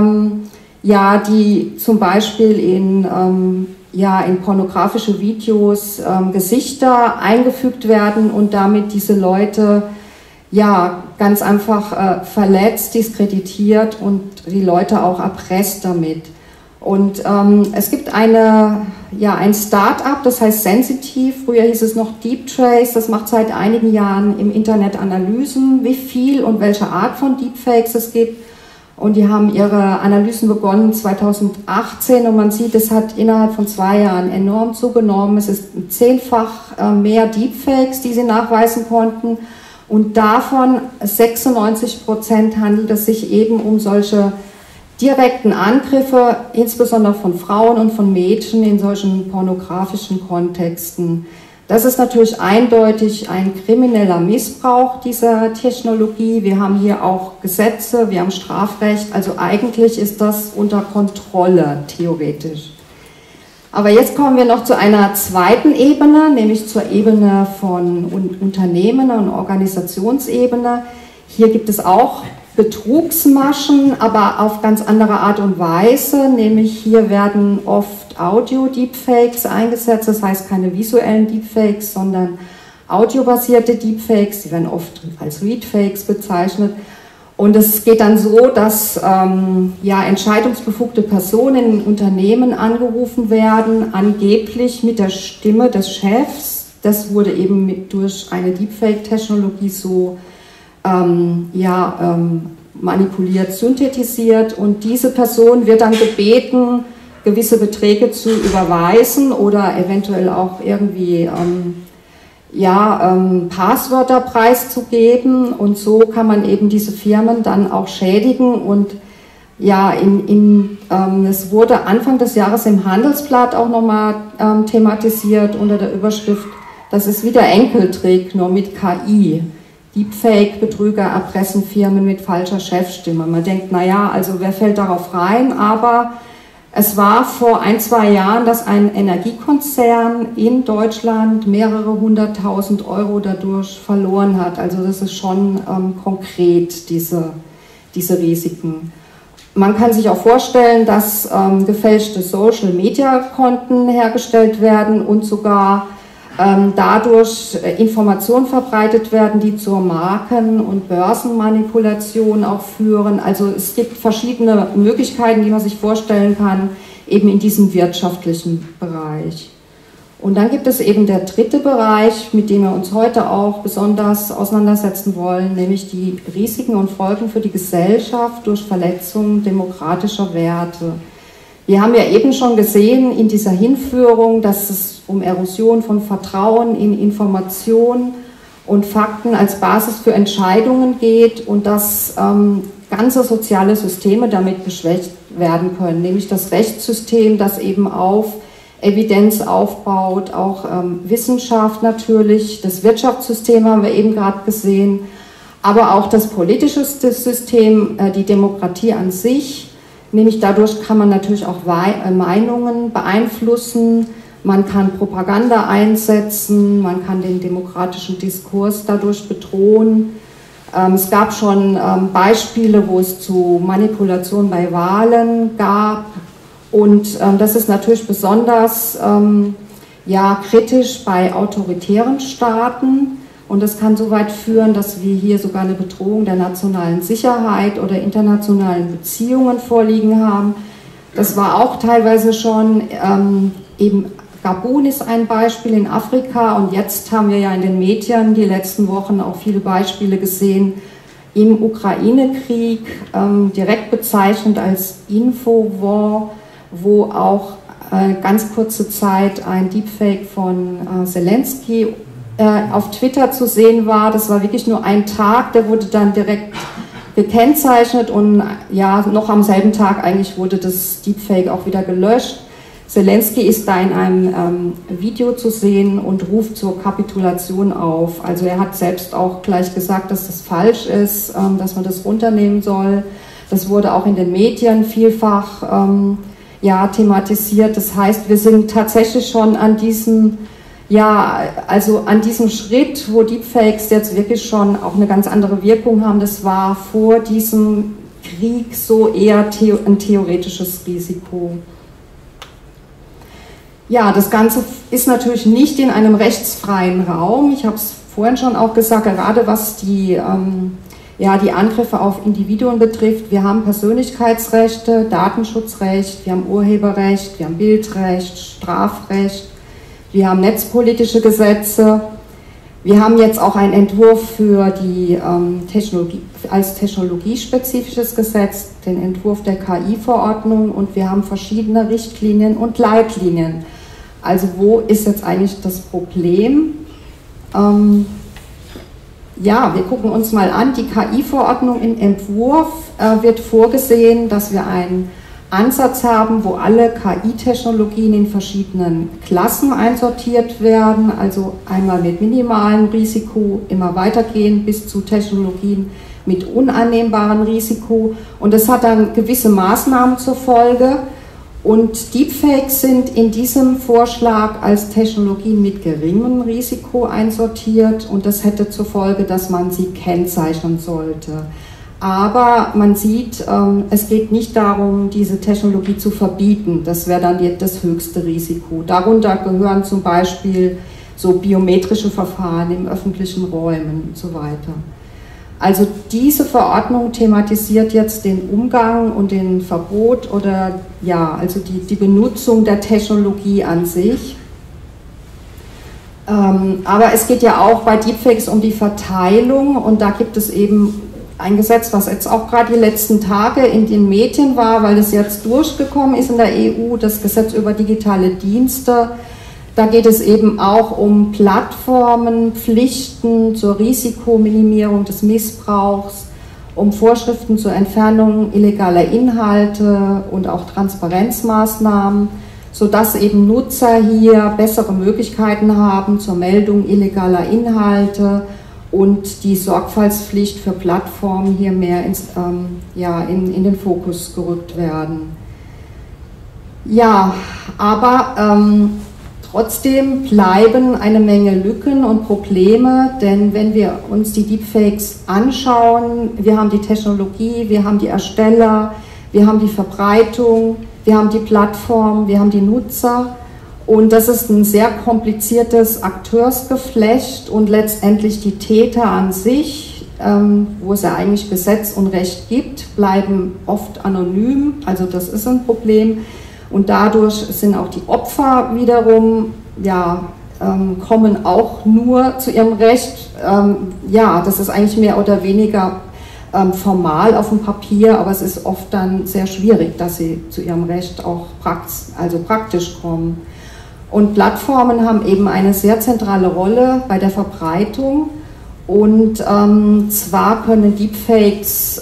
die zum Beispiel in pornografische Videos Gesichter eingefügt werden und damit diese Leute ganz einfach verletzt, diskreditiert und die Leute auch erpresst damit. Und es gibt ein Start-up, das heißt Sensitiv, früher hieß es noch Deep Trace, das macht seit einigen Jahren im Internet Analysen, wie viel und welche Art von Deepfakes es gibt. Und die haben ihre Analysen begonnen 2018 und man sieht, es hat innerhalb von 2 Jahren enorm zugenommen. Es ist 10-fach mehr Deepfakes, die sie nachweisen konnten. Und davon 96% handelt es sich eben um solche direkten Angriffe, insbesondere von Frauen und von Mädchen in solchen pornografischen Kontexten. Das ist natürlich eindeutig ein krimineller Missbrauch dieser Technologie. Wir haben hier auch Gesetze, wir haben Strafrecht, also eigentlich ist das unter Kontrolle, theoretisch. Aber jetzt kommen wir noch zu einer zweiten Ebene, nämlich zur Ebene von Unternehmen und Organisationsebene. Hier gibt es auch Betrugsmaschen, aber auf ganz andere Art und Weise, nämlich hier werden oft Audio-Deepfakes eingesetzt, das heißt keine visuellen Deepfakes, sondern audiobasierte Deepfakes, die werden oft als Readfakes bezeichnet. Und es geht dann so, dass entscheidungsbefugte Personen in Unternehmen angerufen werden, angeblich mit der Stimme des Chefs. Das wurde eben durch eine Deepfake-Technologie so manipuliert, synthetisiert, und diese Person wird dann gebeten, gewisse Beträge zu überweisen oder eventuell auch irgendwie Passwörter preiszugeben, und so kann man eben diese Firmen dann auch schädigen. Und es wurde Anfang des Jahres im Handelsblatt auch nochmal thematisiert unter der Überschrift, das ist wie der Enkeltrick, nur mit KI. Deepfake-Betrüger erpressen Firmen mit falscher Chefstimme. Man denkt, naja, also wer fällt darauf rein? Aber es war vor 1-2 Jahren, dass ein Energiekonzern in Deutschland mehrere 100.000 Euro dadurch verloren hat. Also das ist schon konkret, diese Risiken. Man kann sich auch vorstellen, dass gefälschte Social-Media-Konten hergestellt werden und sogar dadurch Informationen verbreitet werden, die zur Marken- und Börsenmanipulation auch führen. Also es gibt verschiedene Möglichkeiten, die man sich vorstellen kann, eben in diesem wirtschaftlichen Bereich. Und dann gibt es eben der dritte Bereich, mit dem wir uns heute auch besonders auseinandersetzen wollen, nämlich die Risiken und Folgen für die Gesellschaft durch Verletzung demokratischer Werte. Wir haben ja eben schon gesehen in dieser Hinführung, dass es um Erosion von Vertrauen in Information und Fakten als Basis für Entscheidungen geht und dass ganze soziale Systeme damit geschwächt werden können, nämlich das Rechtssystem, das eben auf Evidenz aufbaut, auch Wissenschaft natürlich, das Wirtschaftssystem haben wir eben gerade gesehen, aber auch das politische System, die Demokratie an sich. Nämlich dadurch kann man natürlich auch Meinungen beeinflussen, man kann Propaganda einsetzen, man kann den demokratischen Diskurs dadurch bedrohen. Es gab schon Beispiele, wo es zu Manipulationen bei Wahlen gab, und das ist natürlich besonders kritisch bei autoritären Staaten. Und das kann so weit führen, dass wir hier sogar eine Bedrohung der nationalen Sicherheit oder internationalen Beziehungen vorliegen haben. Das war auch teilweise schon, eben Gabun ist ein Beispiel in Afrika, und jetzt haben wir ja in den Medien die letzten Wochen auch viele Beispiele gesehen im Ukraine-Krieg, direkt bezeichnet als Infowar, wo auch ganz kurze Zeit ein Deepfake von Zelensky auf Twitter zu sehen war. Das war wirklich nur ein Tag, der wurde dann direkt gekennzeichnet und ja, noch am selben Tag eigentlich wurde das Deepfake auch wieder gelöscht. Zelensky ist da in einem Video zu sehen und ruft zur Kapitulation auf. Also er hat selbst auch gleich gesagt, dass das falsch ist, dass man das runternehmen soll. Das wurde auch in den Medien vielfach ja, thematisiert. Das heißt, wir sind tatsächlich schon an diesem, ja, also an diesem Schritt, wo Deepfakes jetzt wirklich schon auch eine ganz andere Wirkung haben. Das war vor diesem Krieg so eher ein theoretisches Risiko. Ja, das Ganze ist natürlich nicht in einem rechtsfreien Raum. Ich habe es vorhin schon auch gesagt, gerade was die Angriffe auf Individuen betrifft. Wir haben Persönlichkeitsrechte, Datenschutzrecht, wir haben Urheberrecht, wir haben Bildrecht, Strafrecht, wir haben netzpolitische Gesetze. Wir haben jetzt auch einen Entwurf für die als technologiespezifisches Gesetz, den Entwurf der KI-Verordnung, und wir haben verschiedene Richtlinien und Leitlinien. Also wo ist jetzt eigentlich das Problem? Ja, wir gucken uns mal an, die KI-Verordnung im Entwurf wird vorgesehen, dass wir einen Ansatz haben, wo alle KI-Technologien in verschiedenen Klassen einsortiert werden, also einmal mit minimalem Risiko, immer weitergehen bis zu Technologien mit unannehmbarem Risiko, und das hat dann gewisse Maßnahmen zur Folge. Und Deepfakes sind in diesem Vorschlag als Technologien mit geringem Risiko einsortiert, und das hätte zur Folge, dass man sie kennzeichnen sollte. Aber man sieht, es geht nicht darum, diese Technologie zu verbieten. Das wäre dann das höchste Risiko. Darunter gehören zum Beispiel so biometrische Verfahren in öffentlichen Räumen und so weiter. Also diese Verordnung thematisiert jetzt den Umgang und den Verbot oder ja, also die Benutzung der Technologie an sich. Aber es geht ja auch bei Deepfakes um die Verteilung, und da gibt es eben ein Gesetz, was jetzt auch gerade die letzten Tage in den Medien war, weil es jetzt durchgekommen ist in der EU, das Gesetz über digitale Dienste. Da geht es eben auch um Plattformen, Pflichten zur Risikominimierung des Missbrauchs, um Vorschriften zur Entfernung illegaler Inhalte und auch Transparenzmaßnahmen, sodass eben Nutzer hier bessere Möglichkeiten haben zur Meldung illegaler Inhalte und die Sorgfaltspflicht für Plattformen hier mehr in den Fokus gerückt werden. Ja, aber trotzdem bleiben eine Menge Lücken und Probleme, denn wenn wir uns die Deepfakes anschauen, wir haben die Technologie, wir haben die Ersteller, wir haben die Verbreitung, wir haben die Plattform, wir haben die Nutzer, und das ist ein sehr kompliziertes Akteursgeflecht, und letztendlich die Täter an sich, wo es ja eigentlich Gesetz und Recht gibt, bleiben oft anonym, also das ist ein Problem. Und dadurch sind auch die Opfer wiederum, ja, kommen auch nur zu ihrem Recht. Ja, das ist eigentlich mehr oder weniger formal auf dem Papier, aber es ist oft dann sehr schwierig, dass sie zu ihrem Recht auch praktisch kommen. Und Plattformen haben eben eine sehr zentrale Rolle bei der Verbreitung. Und zwar können Deepfakes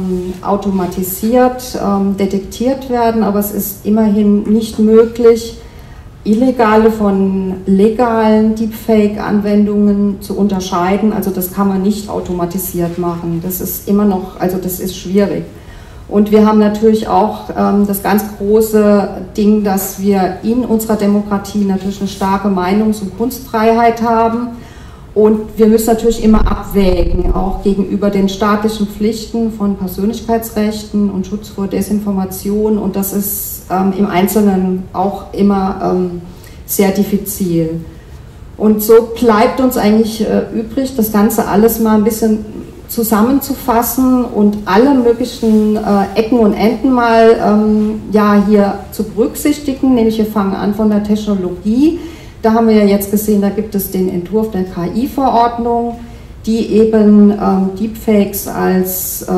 automatisiert detektiert werden, aber es ist immerhin nicht möglich, illegale von legalen Deepfake-Anwendungen zu unterscheiden. Also das kann man nicht automatisiert machen. Das ist immer noch, also das ist schwierig. Und wir haben natürlich auch das ganz große Ding, dass wir in unserer Demokratie natürlich eine starke Meinungs- und Kunstfreiheit haben. Und wir müssen natürlich immer abwägen, auch gegenüber den staatlichen Pflichten von Persönlichkeitsrechten und Schutz vor Desinformation. Und das ist im Einzelnen auch immer sehr diffizil. Und so bleibt uns eigentlich übrig, das Ganze alles mal ein bisschen zusammenzufassen und alle möglichen Ecken und Enden mal hier zu berücksichtigen. Nämlich wir fangen an von der Technologie. Da haben wir ja jetzt gesehen, da gibt es den Entwurf der KI-Verordnung, die eben Deepfakes als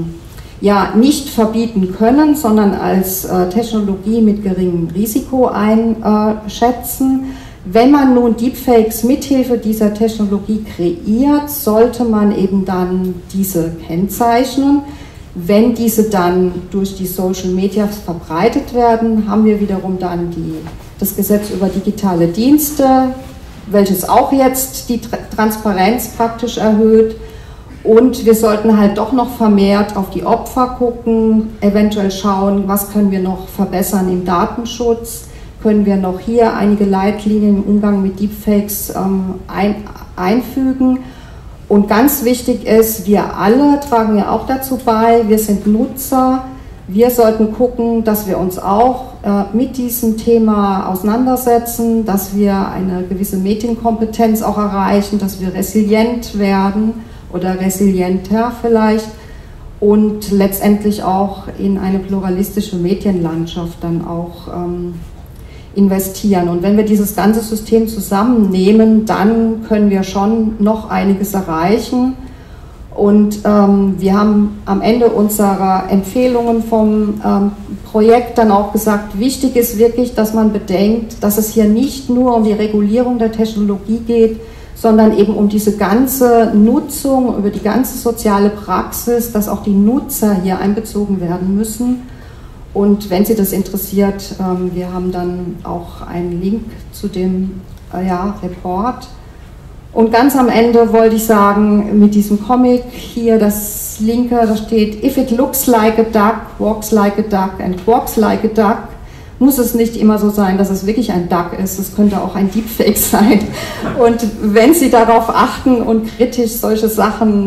nicht verbieten können, sondern als Technologie mit geringem Risiko einschätzen. Wenn man nun Deepfakes mithilfe dieser Technologie kreiert, sollte man eben dann diese kennzeichnen. Wenn diese dann durch die Social Media verbreitet werden, haben wir wiederum dann das Gesetz über digitale Dienste, welches auch jetzt die Transparenz praktisch erhöht. Und wir sollten halt doch noch vermehrt auf die Opfer gucken, eventuell schauen, was können wir noch verbessern im Datenschutz. Können wir noch hier einige Leitlinien im Umgang mit Deepfakes einfügen. Und ganz wichtig ist, wir alle tragen ja auch dazu bei, wir sind Nutzer, wir sollten gucken, dass wir uns auch mit diesem Thema auseinandersetzen, dass wir eine gewisse Medienkompetenz auch erreichen, dass wir resilient werden oder resilienter vielleicht und letztendlich auch in eine pluralistische Medienlandschaft dann auch investieren. Und wenn wir dieses ganze System zusammennehmen, dann können wir schon noch einiges erreichen. Und wir haben am Ende unserer Empfehlungen vom Projekt dann auch gesagt, wichtig ist wirklich, dass man bedenkt, dass es hier nicht nur um die Regulierung der Technologie geht, sondern eben um diese ganze Nutzung, über die ganze soziale Praxis, dass auch die Nutzer hier einbezogen werden müssen. Und wenn Sie das interessiert, wir haben dann auch einen Link zu dem Report. Und ganz am Ende wollte ich sagen, mit diesem Comic hier, das linke, da steht, if it looks like a duck, walks like a duck and quacks like a duck, muss es nicht immer so sein, dass es wirklich ein Duck ist. Es könnte auch ein Deepfake sein. Und wenn Sie darauf achten und kritisch solche Sachen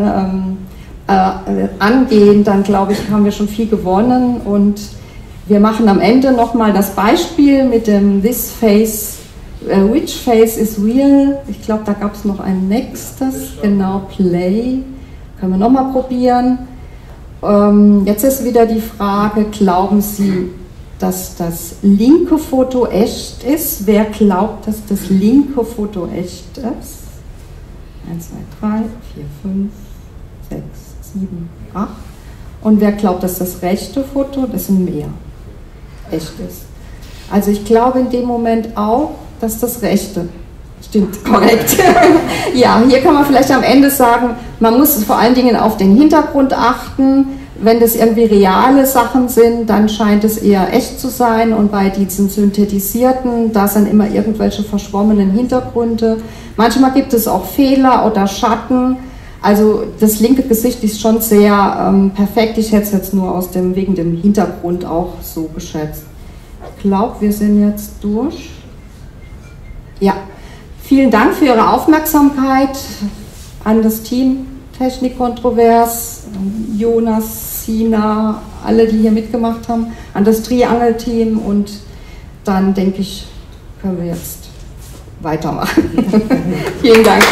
angehen, dann glaube ich, haben wir schon viel gewonnen. Und wir machen am Ende nochmal das Beispiel mit dem This Face, which face is real. Ich glaube, da gab es noch ein nächstes, genau, Play. Können wir nochmal probieren. Jetzt ist wieder die Frage, glauben Sie, dass das linke Foto echt ist? Wer glaubt, dass das linke Foto echt ist? 1, 2, 3, 4, 5, 6, 7, 8. Und wer glaubt, dass das rechte Foto, das sind mehr, echt ist? Also ich glaube in dem Moment auch, dass das rechte stimmt, korrekt. Ja, hier kann man vielleicht am Ende sagen, man muss vor allen Dingen auf den Hintergrund achten. Wenn das irgendwie reale Sachen sind, dann scheint es eher echt zu sein, und bei diesen synthetisierten, da sind immer irgendwelche verschwommenen Hintergründe. Manchmal gibt es auch Fehler oder Schatten. Also das linke Gesicht ist schon sehr perfekt. Ich hätte es jetzt nur wegen dem Hintergrund auch so geschätzt. Ich glaube, wir sind jetzt durch. Ja, vielen Dank für Ihre Aufmerksamkeit an das Team Technik Kontrovers, Jonas, Sina, alle, die hier mitgemacht haben, an das Triangel-Team, und dann denke ich, können wir jetzt weitermachen. Vielen Dank.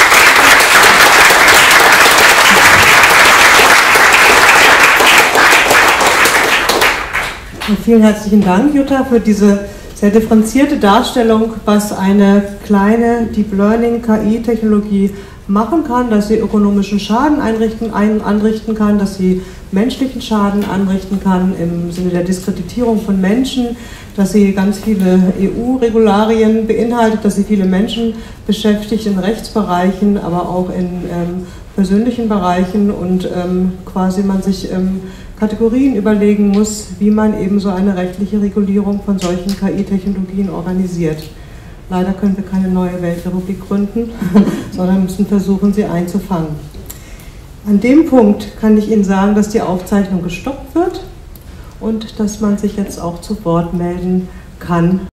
Vielen herzlichen Dank, Jutta, für diese sehr differenzierte Darstellung, was eine kleine Deep Learning KI-Technologie machen kann, dass sie ökonomischen Schaden anrichten kann, dass sie menschlichen Schaden anrichten kann im Sinne der Diskreditierung von Menschen, dass sie ganz viele EU-Regularien beinhaltet, dass sie viele Menschen beschäftigt in Rechtsbereichen, aber auch in persönlichen Bereichen, und quasi man sich Kategorien überlegen muss, wie man eben so eine rechtliche Regulierung von solchen KI-Technologien organisiert. Leider können wir keine neue Weltrepublik gründen, sondern müssen versuchen, sie einzufangen. An dem Punkt kann ich Ihnen sagen, dass die Aufzeichnung gestoppt wird und dass man sich jetzt auch zu Wort melden kann.